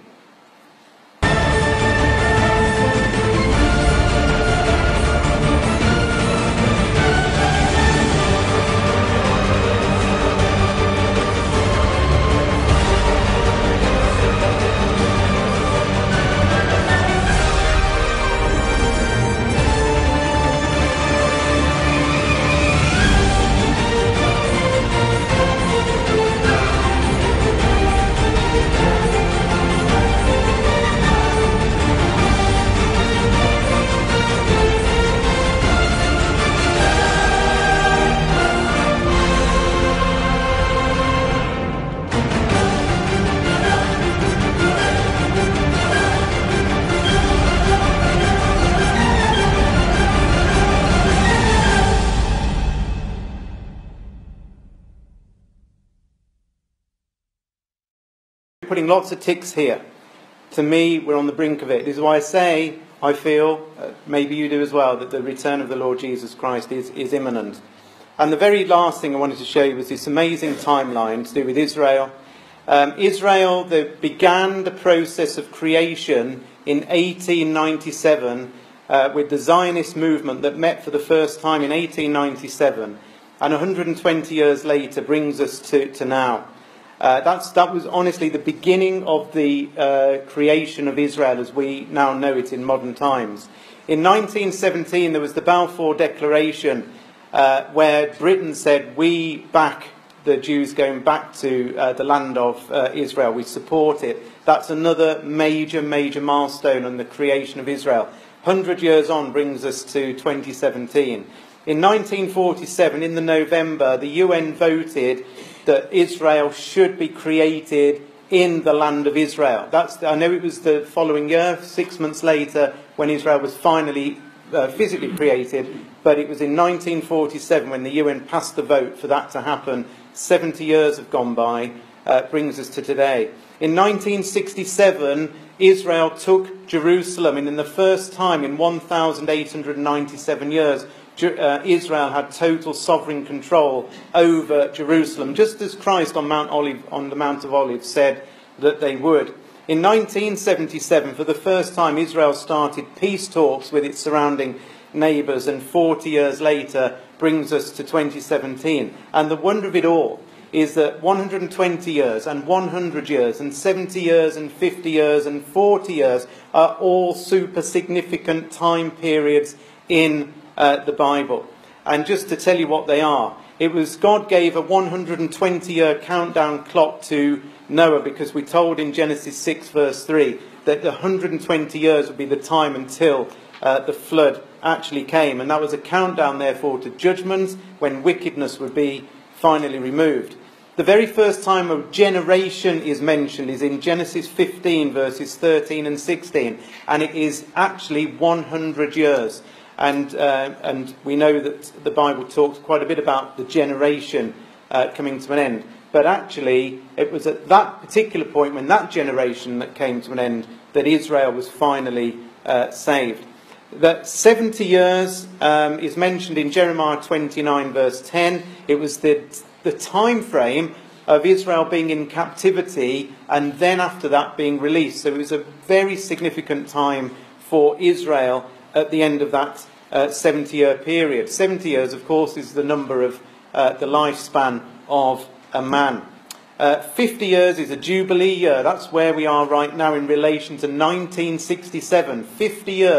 Putting lots of ticks here. To me, we're on the brink of it. This is why I say, I feel, uh, maybe you do as well, that the return of the Lord Jesus Christ is, is imminent. And the very last thing I wanted to show you was this amazing timeline to do with Israel. Um, Israel they began the process of creation in eighteen ninety-seven uh, with the Zionist movement that met for the first time in eighteen ninety-seven. And one hundred twenty years later brings us to, to now. Uh, that's, that was honestly the beginning of the uh, creation of Israel as we now know it in modern times. In nineteen seventeen, there was the Balfour Declaration uh, where Britain said, we back the Jews going back to uh, the land of uh, Israel. We support it. That's another major, major milestone on the creation of Israel. one hundred years on brings us to twenty seventeen. In nineteen forty-seven, in the November, the U N voted that Israel should be created in the land of Israel. That's, I know it was the following year, six months later, when Israel was finally uh, physically created, but it was in nineteen forty-seven when the U N passed the vote for that to happen. seventy years have gone by, uh, brings us to today. In nineteen sixty-seven, Israel took Jerusalem, and in the first time in one thousand eight hundred ninety-seven years, Uh, Israel had total sovereign control over Jerusalem, just as Christ on Mount Olive, on the Mount of Olives said that they would. In nineteen seventy-seven, for the first time, Israel started peace talks with its surrounding neighbours, and forty years later brings us to twenty seventeen. And the wonder of it all is that one hundred twenty years and one hundred years and seventy years and fifty years and forty years are all super significant time periods in Uh, the Bible. And just to tell you what they are, it was God gave a one hundred twenty year countdown clock to Noah, because we told in Genesis six verse three that the one hundred twenty years would be the time until uh, the flood actually came, and that was a countdown therefore to judgment, when wickedness would be finally removed. The very first time a generation is mentioned is in Genesis fifteen verses thirteen and sixteen, and it is actually one hundred years. And uh, and we know that the Bible talks quite a bit about the generation uh, coming to an end. But actually, it was at that particular point, when that generation that came to an end, that Israel was finally uh, saved. That seventy years um, is mentioned in Jeremiah twenty-nine verse ten. It was the, the time frame of Israel being in captivity and then after that being released. So it was a very significant time for Israel at the end of that uh, seventy year period. seventy years, of course, is the number of uh, the lifespan of a man. Uh, fifty years is a jubilee year. That's where we are right now in relation to nineteen sixty-seven. fifty years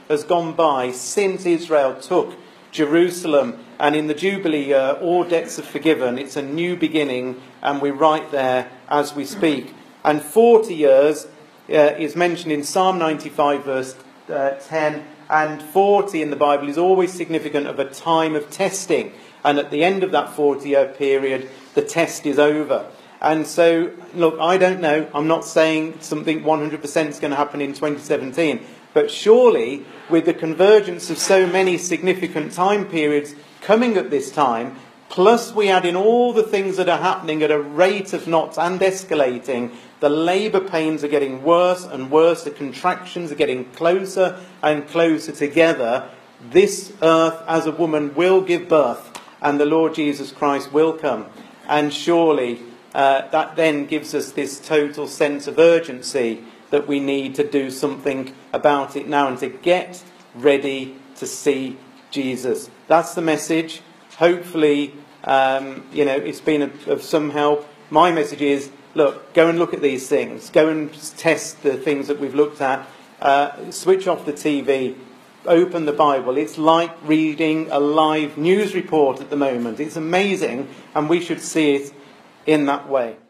has gone by since Israel took Jerusalem, and in the Jubilee year, all debts are forgiven. It's a new beginning, and we're right there as we speak. And forty years uh, is mentioned in Psalm ninety-five, verse uh, ten, and forty in the Bible is always significant of a time of testing. And at the end of that forty-year period, the test is over. And so, look, I don't know. I'm not saying something one hundred percent is going to happen in twenty seventeen. But surely, with the convergence of so many significant time periods coming at this time, plus we add in all the things that are happening at a rate of knots and escalating, the labour pains are getting worse and worse, the contractions are getting closer and closer together. This earth as a woman will give birth, and the Lord Jesus Christ will come. And surely uh, that then gives us this total sense of urgency that we need to do something about it now and to get ready to see Jesus. That's the message. Hopefully, um, you know, it's been of, of some help. My message is, look, go and look at these things. Go and test the things that we've looked at. Uh, switch off the T V. Open the Bible. It's like reading a live news report at the moment. It's amazing, and we should see it in that way.